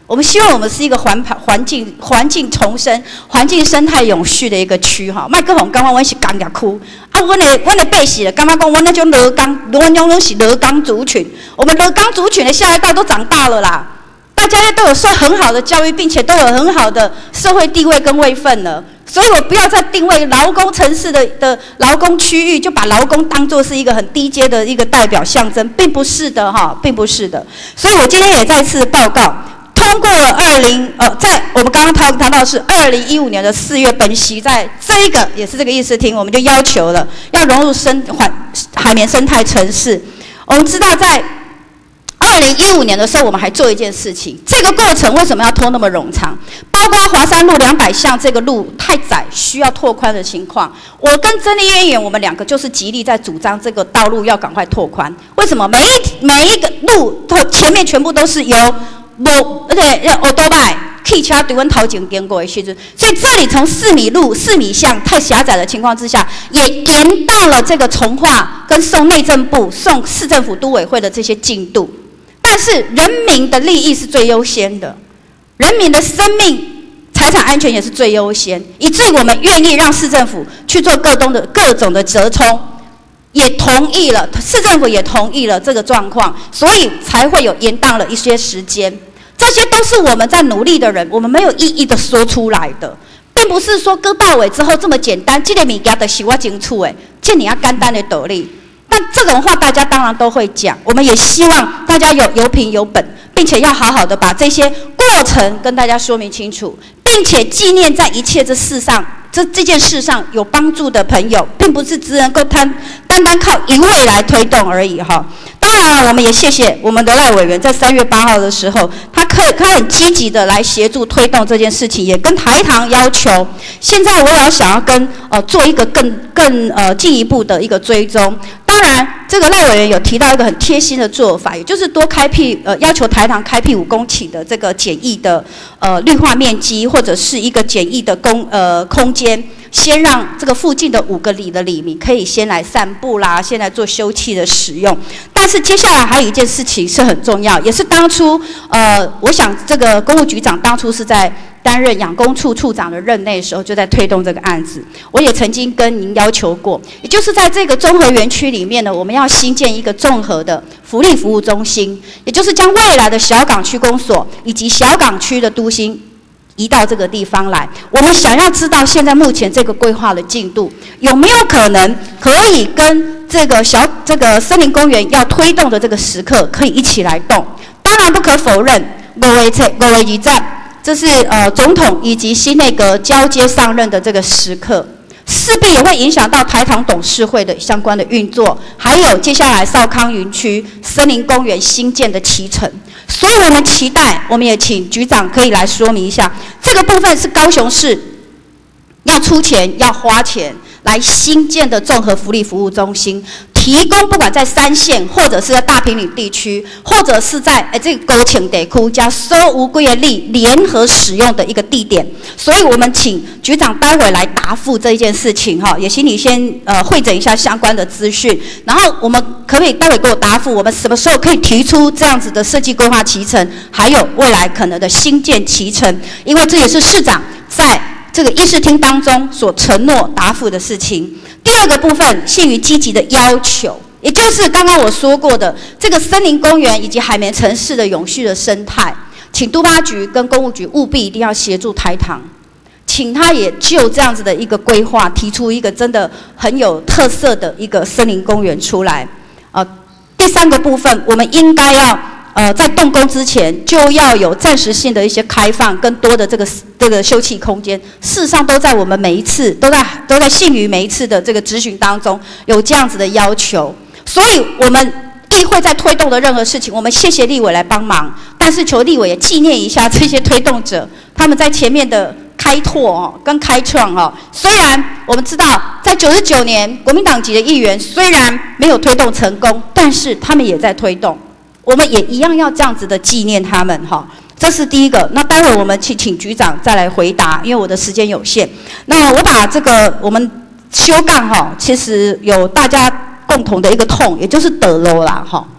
我们希望我们是一个环环境环境重生、环境生态永续的一个区哈。麦克风刚刚我是工业区，啊，我的我的背时了，刚刚讲我那种螺钢，我那种是螺钢族群，我们螺钢族群的下一代都长大了啦，大家都有受很好的教育，并且都有很好的社会地位跟位分了。所以我不要再定位劳工城市的的劳工区域，就把劳工当作是一个很低阶的一个代表象征，并不是的哈，并不是的。所以我今天也再次报告，通过了二零呃，在我们刚刚谈谈到是二零一五年的四月，本席在这一个也是这个议事厅，我们就要求了要融入生环海绵生态城市。我们知道在二零一五年的时候，我们还做一件事情，这个过程为什么要拖那么冗长？包括华山路两百巷这个路太窄，需要拓宽的情况，我跟曾丽渊议员我们两个就是极力在主张这个道路要赶快拓宽。为什么？每一每一个路前面全部都是由无而且欧多拜汽车对阮头前经过的时阵，所以这里从四米路、四米巷太狭窄的情况之下，也延到了这个从化跟送内政部、送市政府都委会的这些进度。但是人民的利益是最优先的，人民的生命、财产安全也是最优先，以至于我们愿意让市政府去做各种的各种的折冲，也同意了，市政府也同意了这个状况，所以才会有延宕了一些时间。这些都是我们在努力的人，我们没有一一的说出来的，并不是说割到尾之后这么简单。这个物件就是我清楚的，这你要简单的道理。但这种话大家当然都会讲，我们也希望大家有有凭有本，并且要好好的把这些过程跟大家说明清楚，并且纪念在一切这事上，这这件事上有帮助的朋友，并不是只能够单单单靠一位来推动而已哈。当然了，我们也谢谢我们的赖委员，在三月八号的时候，他可他很积极的来协助推动这件事情，也跟台糖要求。现在我也要想要跟呃做一个更更呃进一步的一个追踪。当然，这个赖委员有提到一个很贴心的做法，也就是多开辟呃要求台糖开辟五公顷的这个简易的呃绿化面积，或者是一个简易的公呃空间。先让这个附近的五个里的里民可以先来散步啦，先来做休憩的使用。但是接下来还有一件事情是很重要，也是当初呃，我想这个公务局长当初是在担任养工处处长的任内的时候，就在推动这个案子。我也曾经跟您要求过，也就是在这个综合园区里面呢，我们要新建一个综合的福利服务中心，也就是将未来的小港区公所以及小港区的都心移到这个地方来。我们想要知道现在目前这个规划的进度，有没有可能可以跟这个小这个森林公园要推动的这个时刻可以一起来动？当然不可否认，五月七五月一站，这是呃总统以及新内阁交接上任的这个时刻，势必也会影响到台糖董事会的相关的运作，还有接下来少康园区森林公园新建的期程。所以我们期待，我们也请局长可以来说明一下，这个部分是高雄市要出钱、要花钱来新建的综合福利服务中心，提供不管在三线或者是在大坪岭地区，或者是在诶这个高층地区加所有贵的力联合使用的一个地点。所以我们请局长待会来答复这一件事情哈，也请你先呃汇整一下相关的资讯，然后我们可不可以待会给我答复，我们什么时候可以提出这样子的设计规划期程，还有未来可能的新建期程，因为这也是市长在这个议事厅当中所承诺答复的事情。第二个部分，限于积极的要求，也就是刚刚我说过的这个森林公园以及海绵城市的永续的生态，请都发局跟公务局务必一定要协助台糖，请他也就这样子的一个规划，提出一个真的很有特色的一个森林公园出来。呃，第三个部分，我们应该要呃，在动工之前就要有暂时性的一些开放，更多的这个这个休憩空间。事实上，都在我们每一次都在都在信于每一次的这个质询当中有这样子的要求。所以，我们议会在推动的任何事情，我们谢谢立委来帮忙，但是求立委也纪念一下这些推动者，他们在前面的开拓哦，跟开创哦。虽然我们知道，在九十九年国民党籍的议员虽然没有推动成功，但是他们也在推动。我们也一样要这样子的纪念他们哈，这是第一个。那待会我们请请局长再来回答，因为我的时间有限。那我把这个我们修杠哈，其实有大家共同的一个痛，也就是得楼啦哈。可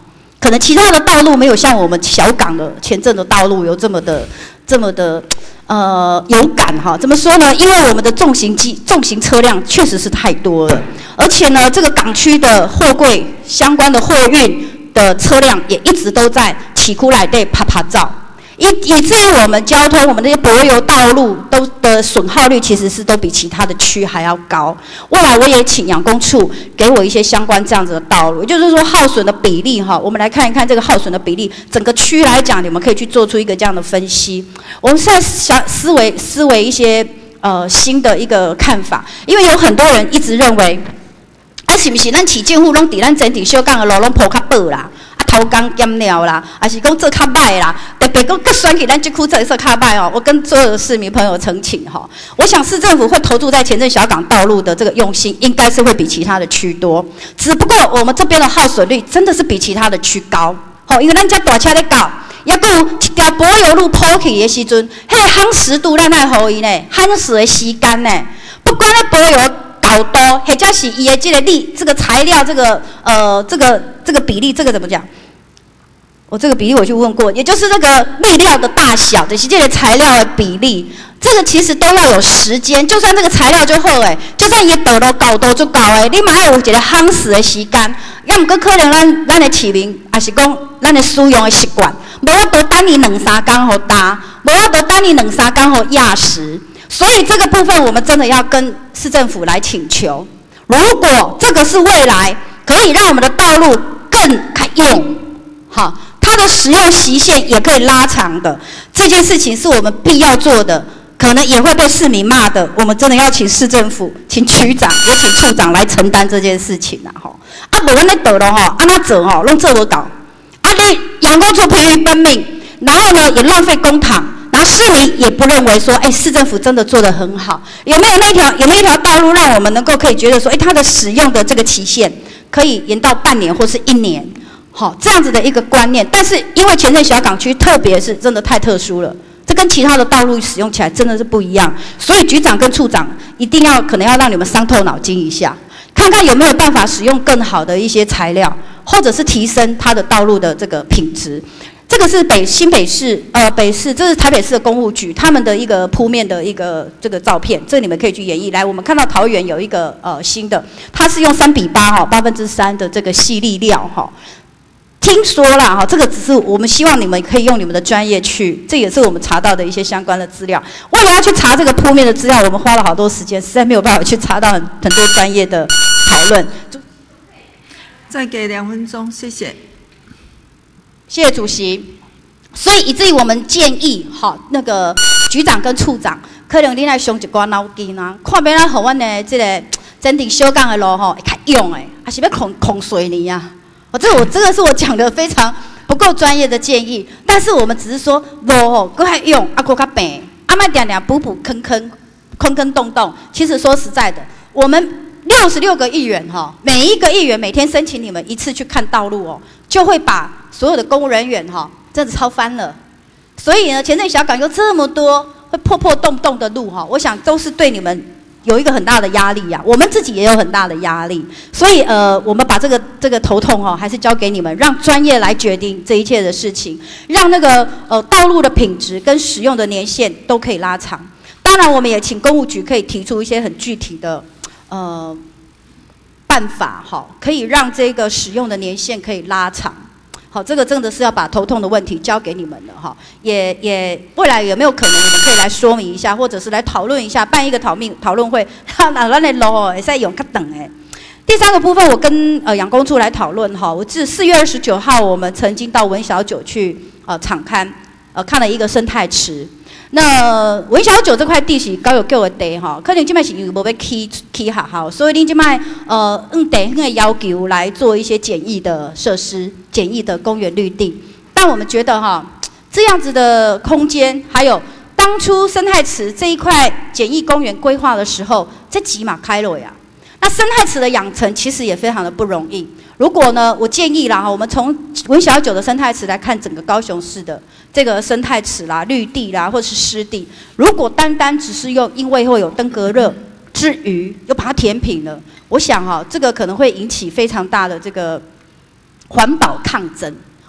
可能其他的道路没有像我们小港的前镇的道路有这么的这么的呃有感哈。怎么说呢？因为我们的重型机重型车辆确实是太多了，而且呢，这个港区的货柜相关的货运的车辆也一直都在起库来对啪啪照。以以至于我们交通，我们这些柏油道路都的损耗率其实是都比其他的区还要高。未来我也请养工处给我一些相关这样子的道路，也就是说耗损的比例哈，我们来看一看这个耗损的比例，整个区来讲，你们可以去做出一个这样的分析。我们现在想思维思维一些呃新的一个看法，因为有很多人一直认为，啊是不是咱市政府拢伫咱整体小港的路拢铺较薄啦？偷工减料啦，还是讲做较歹啦，特别讲各选举咱这区做做较歹哦。我跟所有的市民朋友澄清哈，我想市政府会投注在前镇小港道路的这个用心，应该是会比其他的区多。只不过我们这边的耗损率真的是比其他的区高，吼，因为咱这大车咧搞，也有一条柏油路铺起的时阵，迄个夯实度咱爱互伊呢，夯实的时间呢，不管咧柏油高度，或者是伊的这个力，这个材料，这个呃，这个这个比例，这个怎么讲？我这个比例我去问过，也就是那个面料的大小，就是这个材料的比例，这个其实都要有时间。就算这个材料就好诶，就算伊道路高度足高诶，你嘛要有一个夯实的时间。要毋过可能咱咱的市民，也是讲咱的使用的习惯，无法度等你两三工互搭，无法度等你两三工互压实。所以这个部分我们真的要跟市政府来请求，如果这个是未来可以让我们的道路更开用，好。它的使用期限也可以拉长的，这件事情是我们必要做的，可能也会被市民骂的。我们真的要请市政府、请区长、也请处长来承担这件事情啦，吼。啊，无咱咧道路吼，安那做吼，拢做不到。啊，你阳光处疲于奔命，然后呢也浪费公帑，然后市民也不认为说，哎，市政府真的做得很好。有没有那条有没有一条道路让我们能够可以觉得说，哎，它的使用的这个期限可以延到半年或是一年？好，这样子的一个观念，但是因为前镇小港区特别是真的太特殊了，这跟其他的道路使用起来真的是不一样，所以局长跟处长一定要可能要让你们伤透脑筋一下，看看有没有办法使用更好的一些材料，或者是提升它的道路的这个品质。这个是北新北市呃北市，这是台北市的公务局他们的一个铺面的一个这个照片，这你们可以去演绎。来，我们看到桃园有一个呃新的，它是用三比八哈八分之三的这个细粒料哈。听说啦，哈，这个只是我们希望你们可以用你们的专业去，这也是我们查到的一些相关的资料。为了要去查这个铺面的资料，我们花了好多时间，实在没有办法去查到很很多专业的讨论。 再给两分钟，谢谢。 谢谢主席。所以以至于我们建议，哈，那个局长跟处长，可能你来伤一寡脑筋啊，看要咱互阮的这个整体小港的路吼会较用诶，还是要控控水泥啊？哦，这我这个是我讲的非常不够专业的建议，但是我们只是说路吼搁较用，啊搁较平，啊莫定定补补坑坑坑坑洞洞。其实说实在的，我们六十六个议员哈，每一个议员每天申请你们一次去看道路哦，就会把所有的公务人员哈，真的超翻了。所以呢，前镇小港有这么多会破破洞洞的路哈，我想都是对你们有一个很大的压力呀、啊，我们自己也有很大的压力，所以呃，我们把这个这个头痛哈、哦，还是交给你们，让专业来决定这一切的事情，让那个呃道路的品质跟使用的年限都可以拉长。当然，我们也请公务局可以提出一些很具体的呃办法哈、哦，可以让这个使用的年限可以拉长。好，这个真的是要把头痛的问题交给你们了哈，也也未来有没有可能你们可以来说明一下，或者是来讨论一下，办一个讨论讨论会，让咱的路哦会使用较长诶。第三个部分，我跟呃养工处来讨论哈，我是四月二十九号，我们曾经到文小九去呃场勘，呃看了一个生态池。那文小九这块地是高有够的地哈，可能这摆是因为无要起起学校，所以恁这摆呃按地方的要求来做一些简易的设施、简易的公园绿地。但我们觉得哈，这样子的空间，还有当初生态池这一块简易公园规划的时候，这几码开了呀。那生态池的养成其实也非常的不容易。如果呢，我建议啦哈，我们从文小九的生态池来看整个高雄市的这个生态池啦、绿地啦，或是湿地，如果单单只是用因为会有登革热之余，又把它填平了，我想哈，这个可能会引起非常大的这个环保抗争。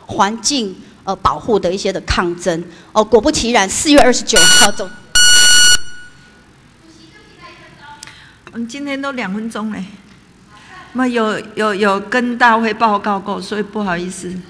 环境呃保护的一些的抗争。哦，果不其然，四月二十九号总。 我们今天都两分钟嘞，那有有有跟大会报告过，所以不好意思。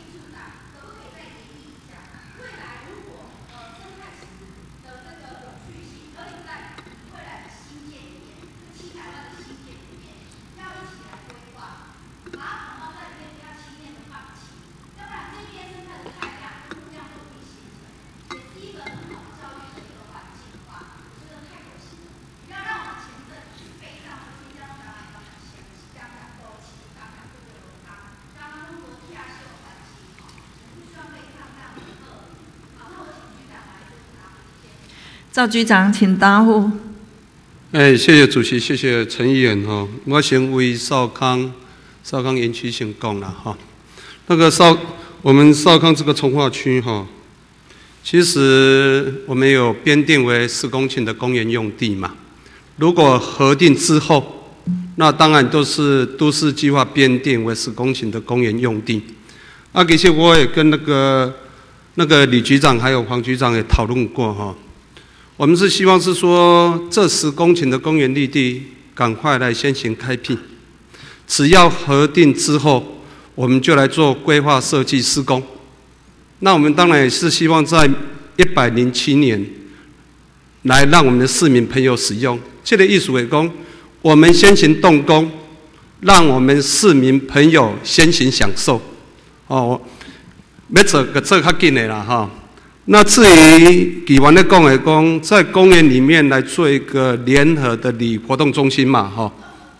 赵局长，请答复。 哎，谢谢主席，谢谢陈议员哈。我先为少康、少康园区先讲了哈。那个少，我们少康这个从化区哈，其实我们有编定为四公顷的公园用地嘛。如果核定之后，那当然都是都市计划编定为四公顷的公园用地。啊，其实我也跟那个那个李局长还有黄局长也讨论过哈。我们是希望是说，这十公顷的公园绿地赶快来先行开辟，只要核定之后，我们就来做规划设计施工。那我们当然也是希望在一百零七年来让我们的市民朋友使用。这个艺术委工，我们先行动工，让我们市民朋友先行享受。哦，要做个做较紧的啦哈。那至于议员咧讲的讲，在公园里面来做一个联合的旅活动中心嘛，哈。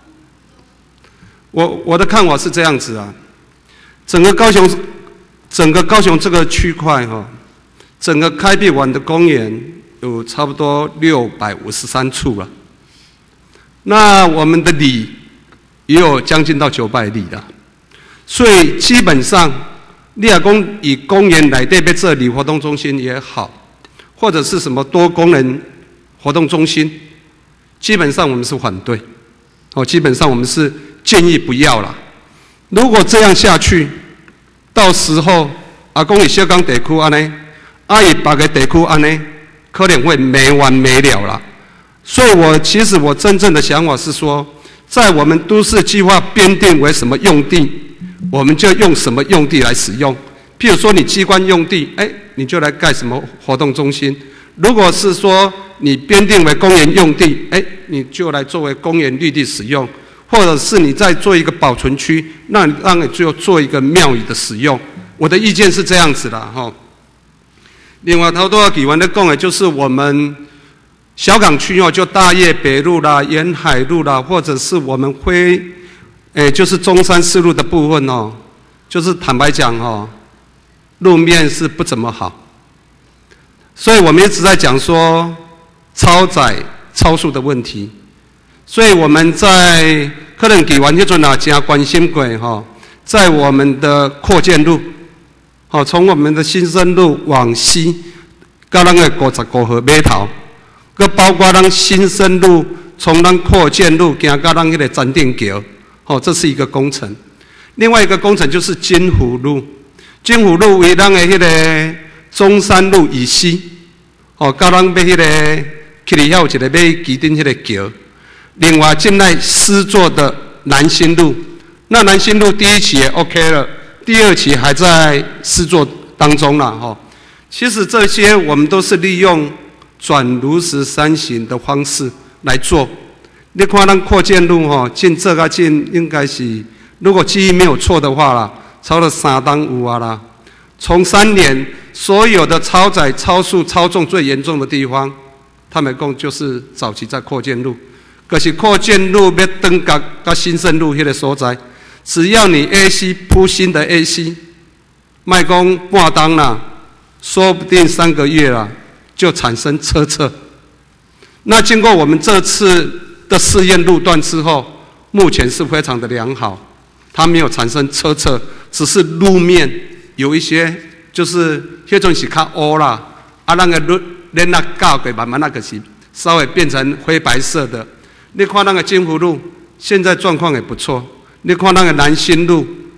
我我的看法是这样子啊，整个高雄，整个高雄这个区块哈，整个开辟完的公园有差不多六百五十三处了。那我们的里也有将近到九百里了，所以基本上。你若讲以公园内底要做旅活动中心也好，或者是什么多功能活动中心，基本上我们是反对，哦，基本上我们是建议不要啦。如果这样下去，到时候啊，讲以小港地区安尼，啊以别个地区安尼，可能会没完没了啦。所以我其实我真正的想法是说，在我们都市计划编定为什么用地，我们就用什么用地来使用。譬如说你机关用地，哎，你就来盖什么活动中心；如果是说你编定为公园用地，哎，你就来作为公园绿地使用；或者是你再做一个保存区，那让你就做一个庙宇的使用。我的意见是这样子的哈。另外，头多要给完的讲的就是我们小港区哦，就大业北路啦、沿海路啦，或者是我们辉，诶，就是中山四路的部分哦，就是坦白讲哦，路面是不怎么好，所以我们一直在讲说超载、超速的问题。所以我们在可能给完迄阵啊，加关心过哈，在我们的扩建路，好，从我们的新生路往西，到咱个五十五号码头。佮包括咱新生路，从咱扩建路行到咱迄个展定桥，哦，这是一个工程。另外一个工程就是金湖路，金湖路为咱的迄个中山路以西，哦，到咱要迄个去里遐有一个要基顶迄个桥。另外进来施作的南新路，那南新路第一期也 OK 了，第二期还在施作当中啦，吼、哦。其实这些我们都是利用转如实三行的方式来做。你看咱扩建路吼，进这个进应该是，如果记忆没有错的话啦，超了三档有啊啦。从三年所有的超载、超速、超重最严重的地方，他们共就是早期在扩建路。可是扩建路要登到到新生路迄个所在，只要你 A C 铺新的 A C， 卖讲半当啦，说不定三个月啦。就产生车侧。那经过我们这次的试验路段之后，目前是非常的良好，它没有产生车侧，只是路面有一些就是迄种是较乌啦，啊，那个路连那搞给慢慢那个是稍微变成灰白色的。你看那个金湖路，现在状况也不错。你看那个南新路，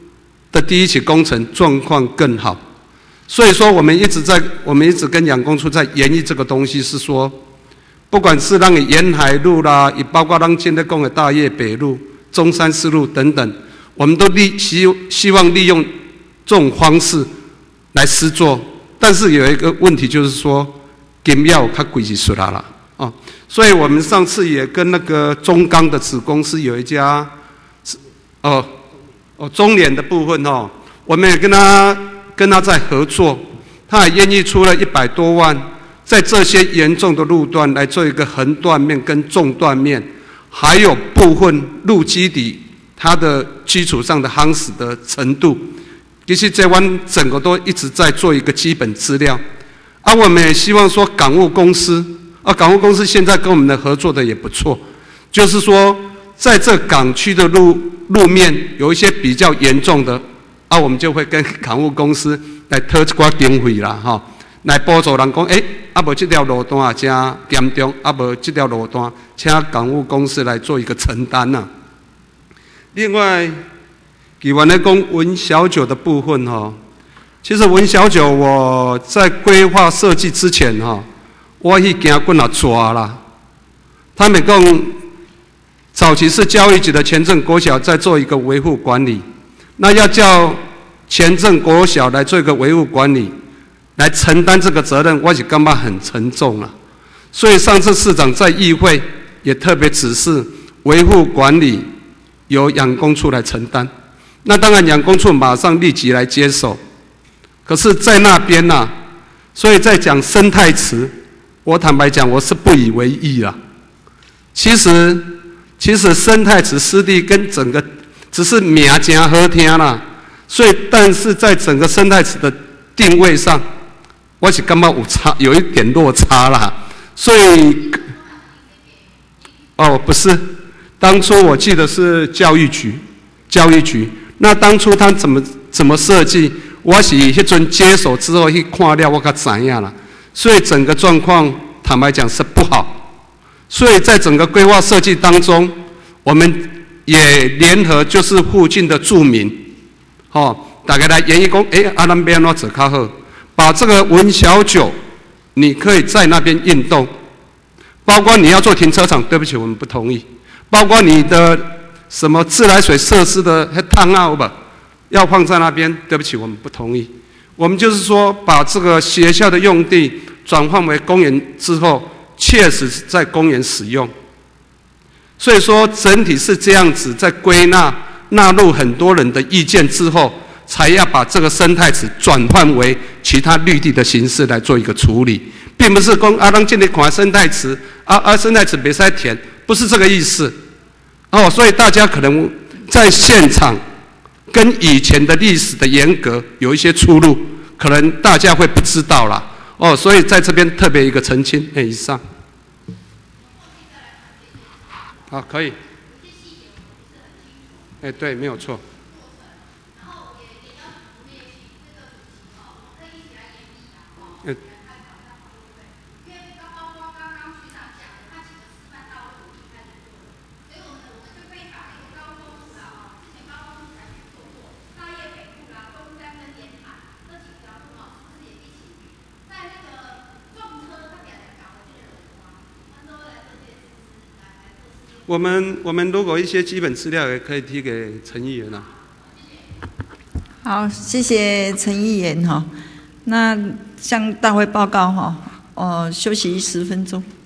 的第一期工程状况更好。所以说，我们一直在，我们一直跟养工处在研议这个东西，是说，不管是让你沿海路啦，也包括让现在讲的大业北路、中山四路等等，我们都利希希望利用这种方式来施作。但是有一个问题就是说，金要较贵是出来了哦，所以我们上次也跟那个中钢的子公司有一家，哦哦中联的部分哦，我们也跟他。跟他在合作，他也愿意出了一百多万，在这些严重的路段来做一个横断面跟纵断面，还有部分路基底它的基础上的夯实的程度。其实这湾整个都一直在做一个基本资料，啊，我们也希望说港务公司，啊，港务公司现在跟我们的合作的也不错，就是说在这港区的路路面有一些比较严重的。啊，我们就会跟港务公司来讨一寡经费啦，吼，来补助人讲，诶、欸，啊无这条路段啊，真严重，啊无这条路段，请港务公司来做一个承担呐、啊。另外，举完了讲文小九的部分哈，其实文小九我在规划设计之前哈，我去行过那抓啦，他们讲早期是教育局的前镇国小在做一个维护管理。那要叫前镇国小来做一个维护管理，来承担这个责任，我是感觉很沉重了。所以上次市长在议会也特别指示维护管理由养工处来承担。那当然养工处马上立即来接手，可是在那边呐、啊，所以在讲生态池，我坦白讲我是不以为意啦。其实其实生态池湿地跟整个只是名真好听啦，所以但是在整个生态池的定位上，我是感觉有差，有一点落差啦。所以，哦，不是，当初我记得是教育局，教育局。那当初他怎么怎么设计，我是迄阵接手之后去看了，我较知影啦。所以整个状况，坦白讲是不好。所以在整个规划设计当中，我们。也联合就是附近的住民，哦，大家来研议讲，哎、欸，啊，咱要安怎做较好？把这个文小九，你可以在那边运动，包括你要做停车场，对不起，我们不同意。包括你的什么自来水设施的烫澳吧，要放在那边，对不起，我们不同意。我们就是说，把这个学校的用地转换为公园之后，确实在公园使用。所以说，整体是这样子，在归纳纳入很多人的意见之后，才要把这个生态池转换为其他绿地的形式来做一个处理，并不是讲啊，让建立款生态池啊啊，生态池别再填，不是这个意思。哦，所以大家可能在现场跟以前的历史的严格有一些出入，可能大家会不知道啦。哦，所以在这边特别一个澄清。哎，以上。好，可以。哎，对，没有错。嗯。我们我们如果一些基本资料也可以提给陈议员啊。 好，谢谢陈议员哈。那向大会报告哈，呃，休息十分钟。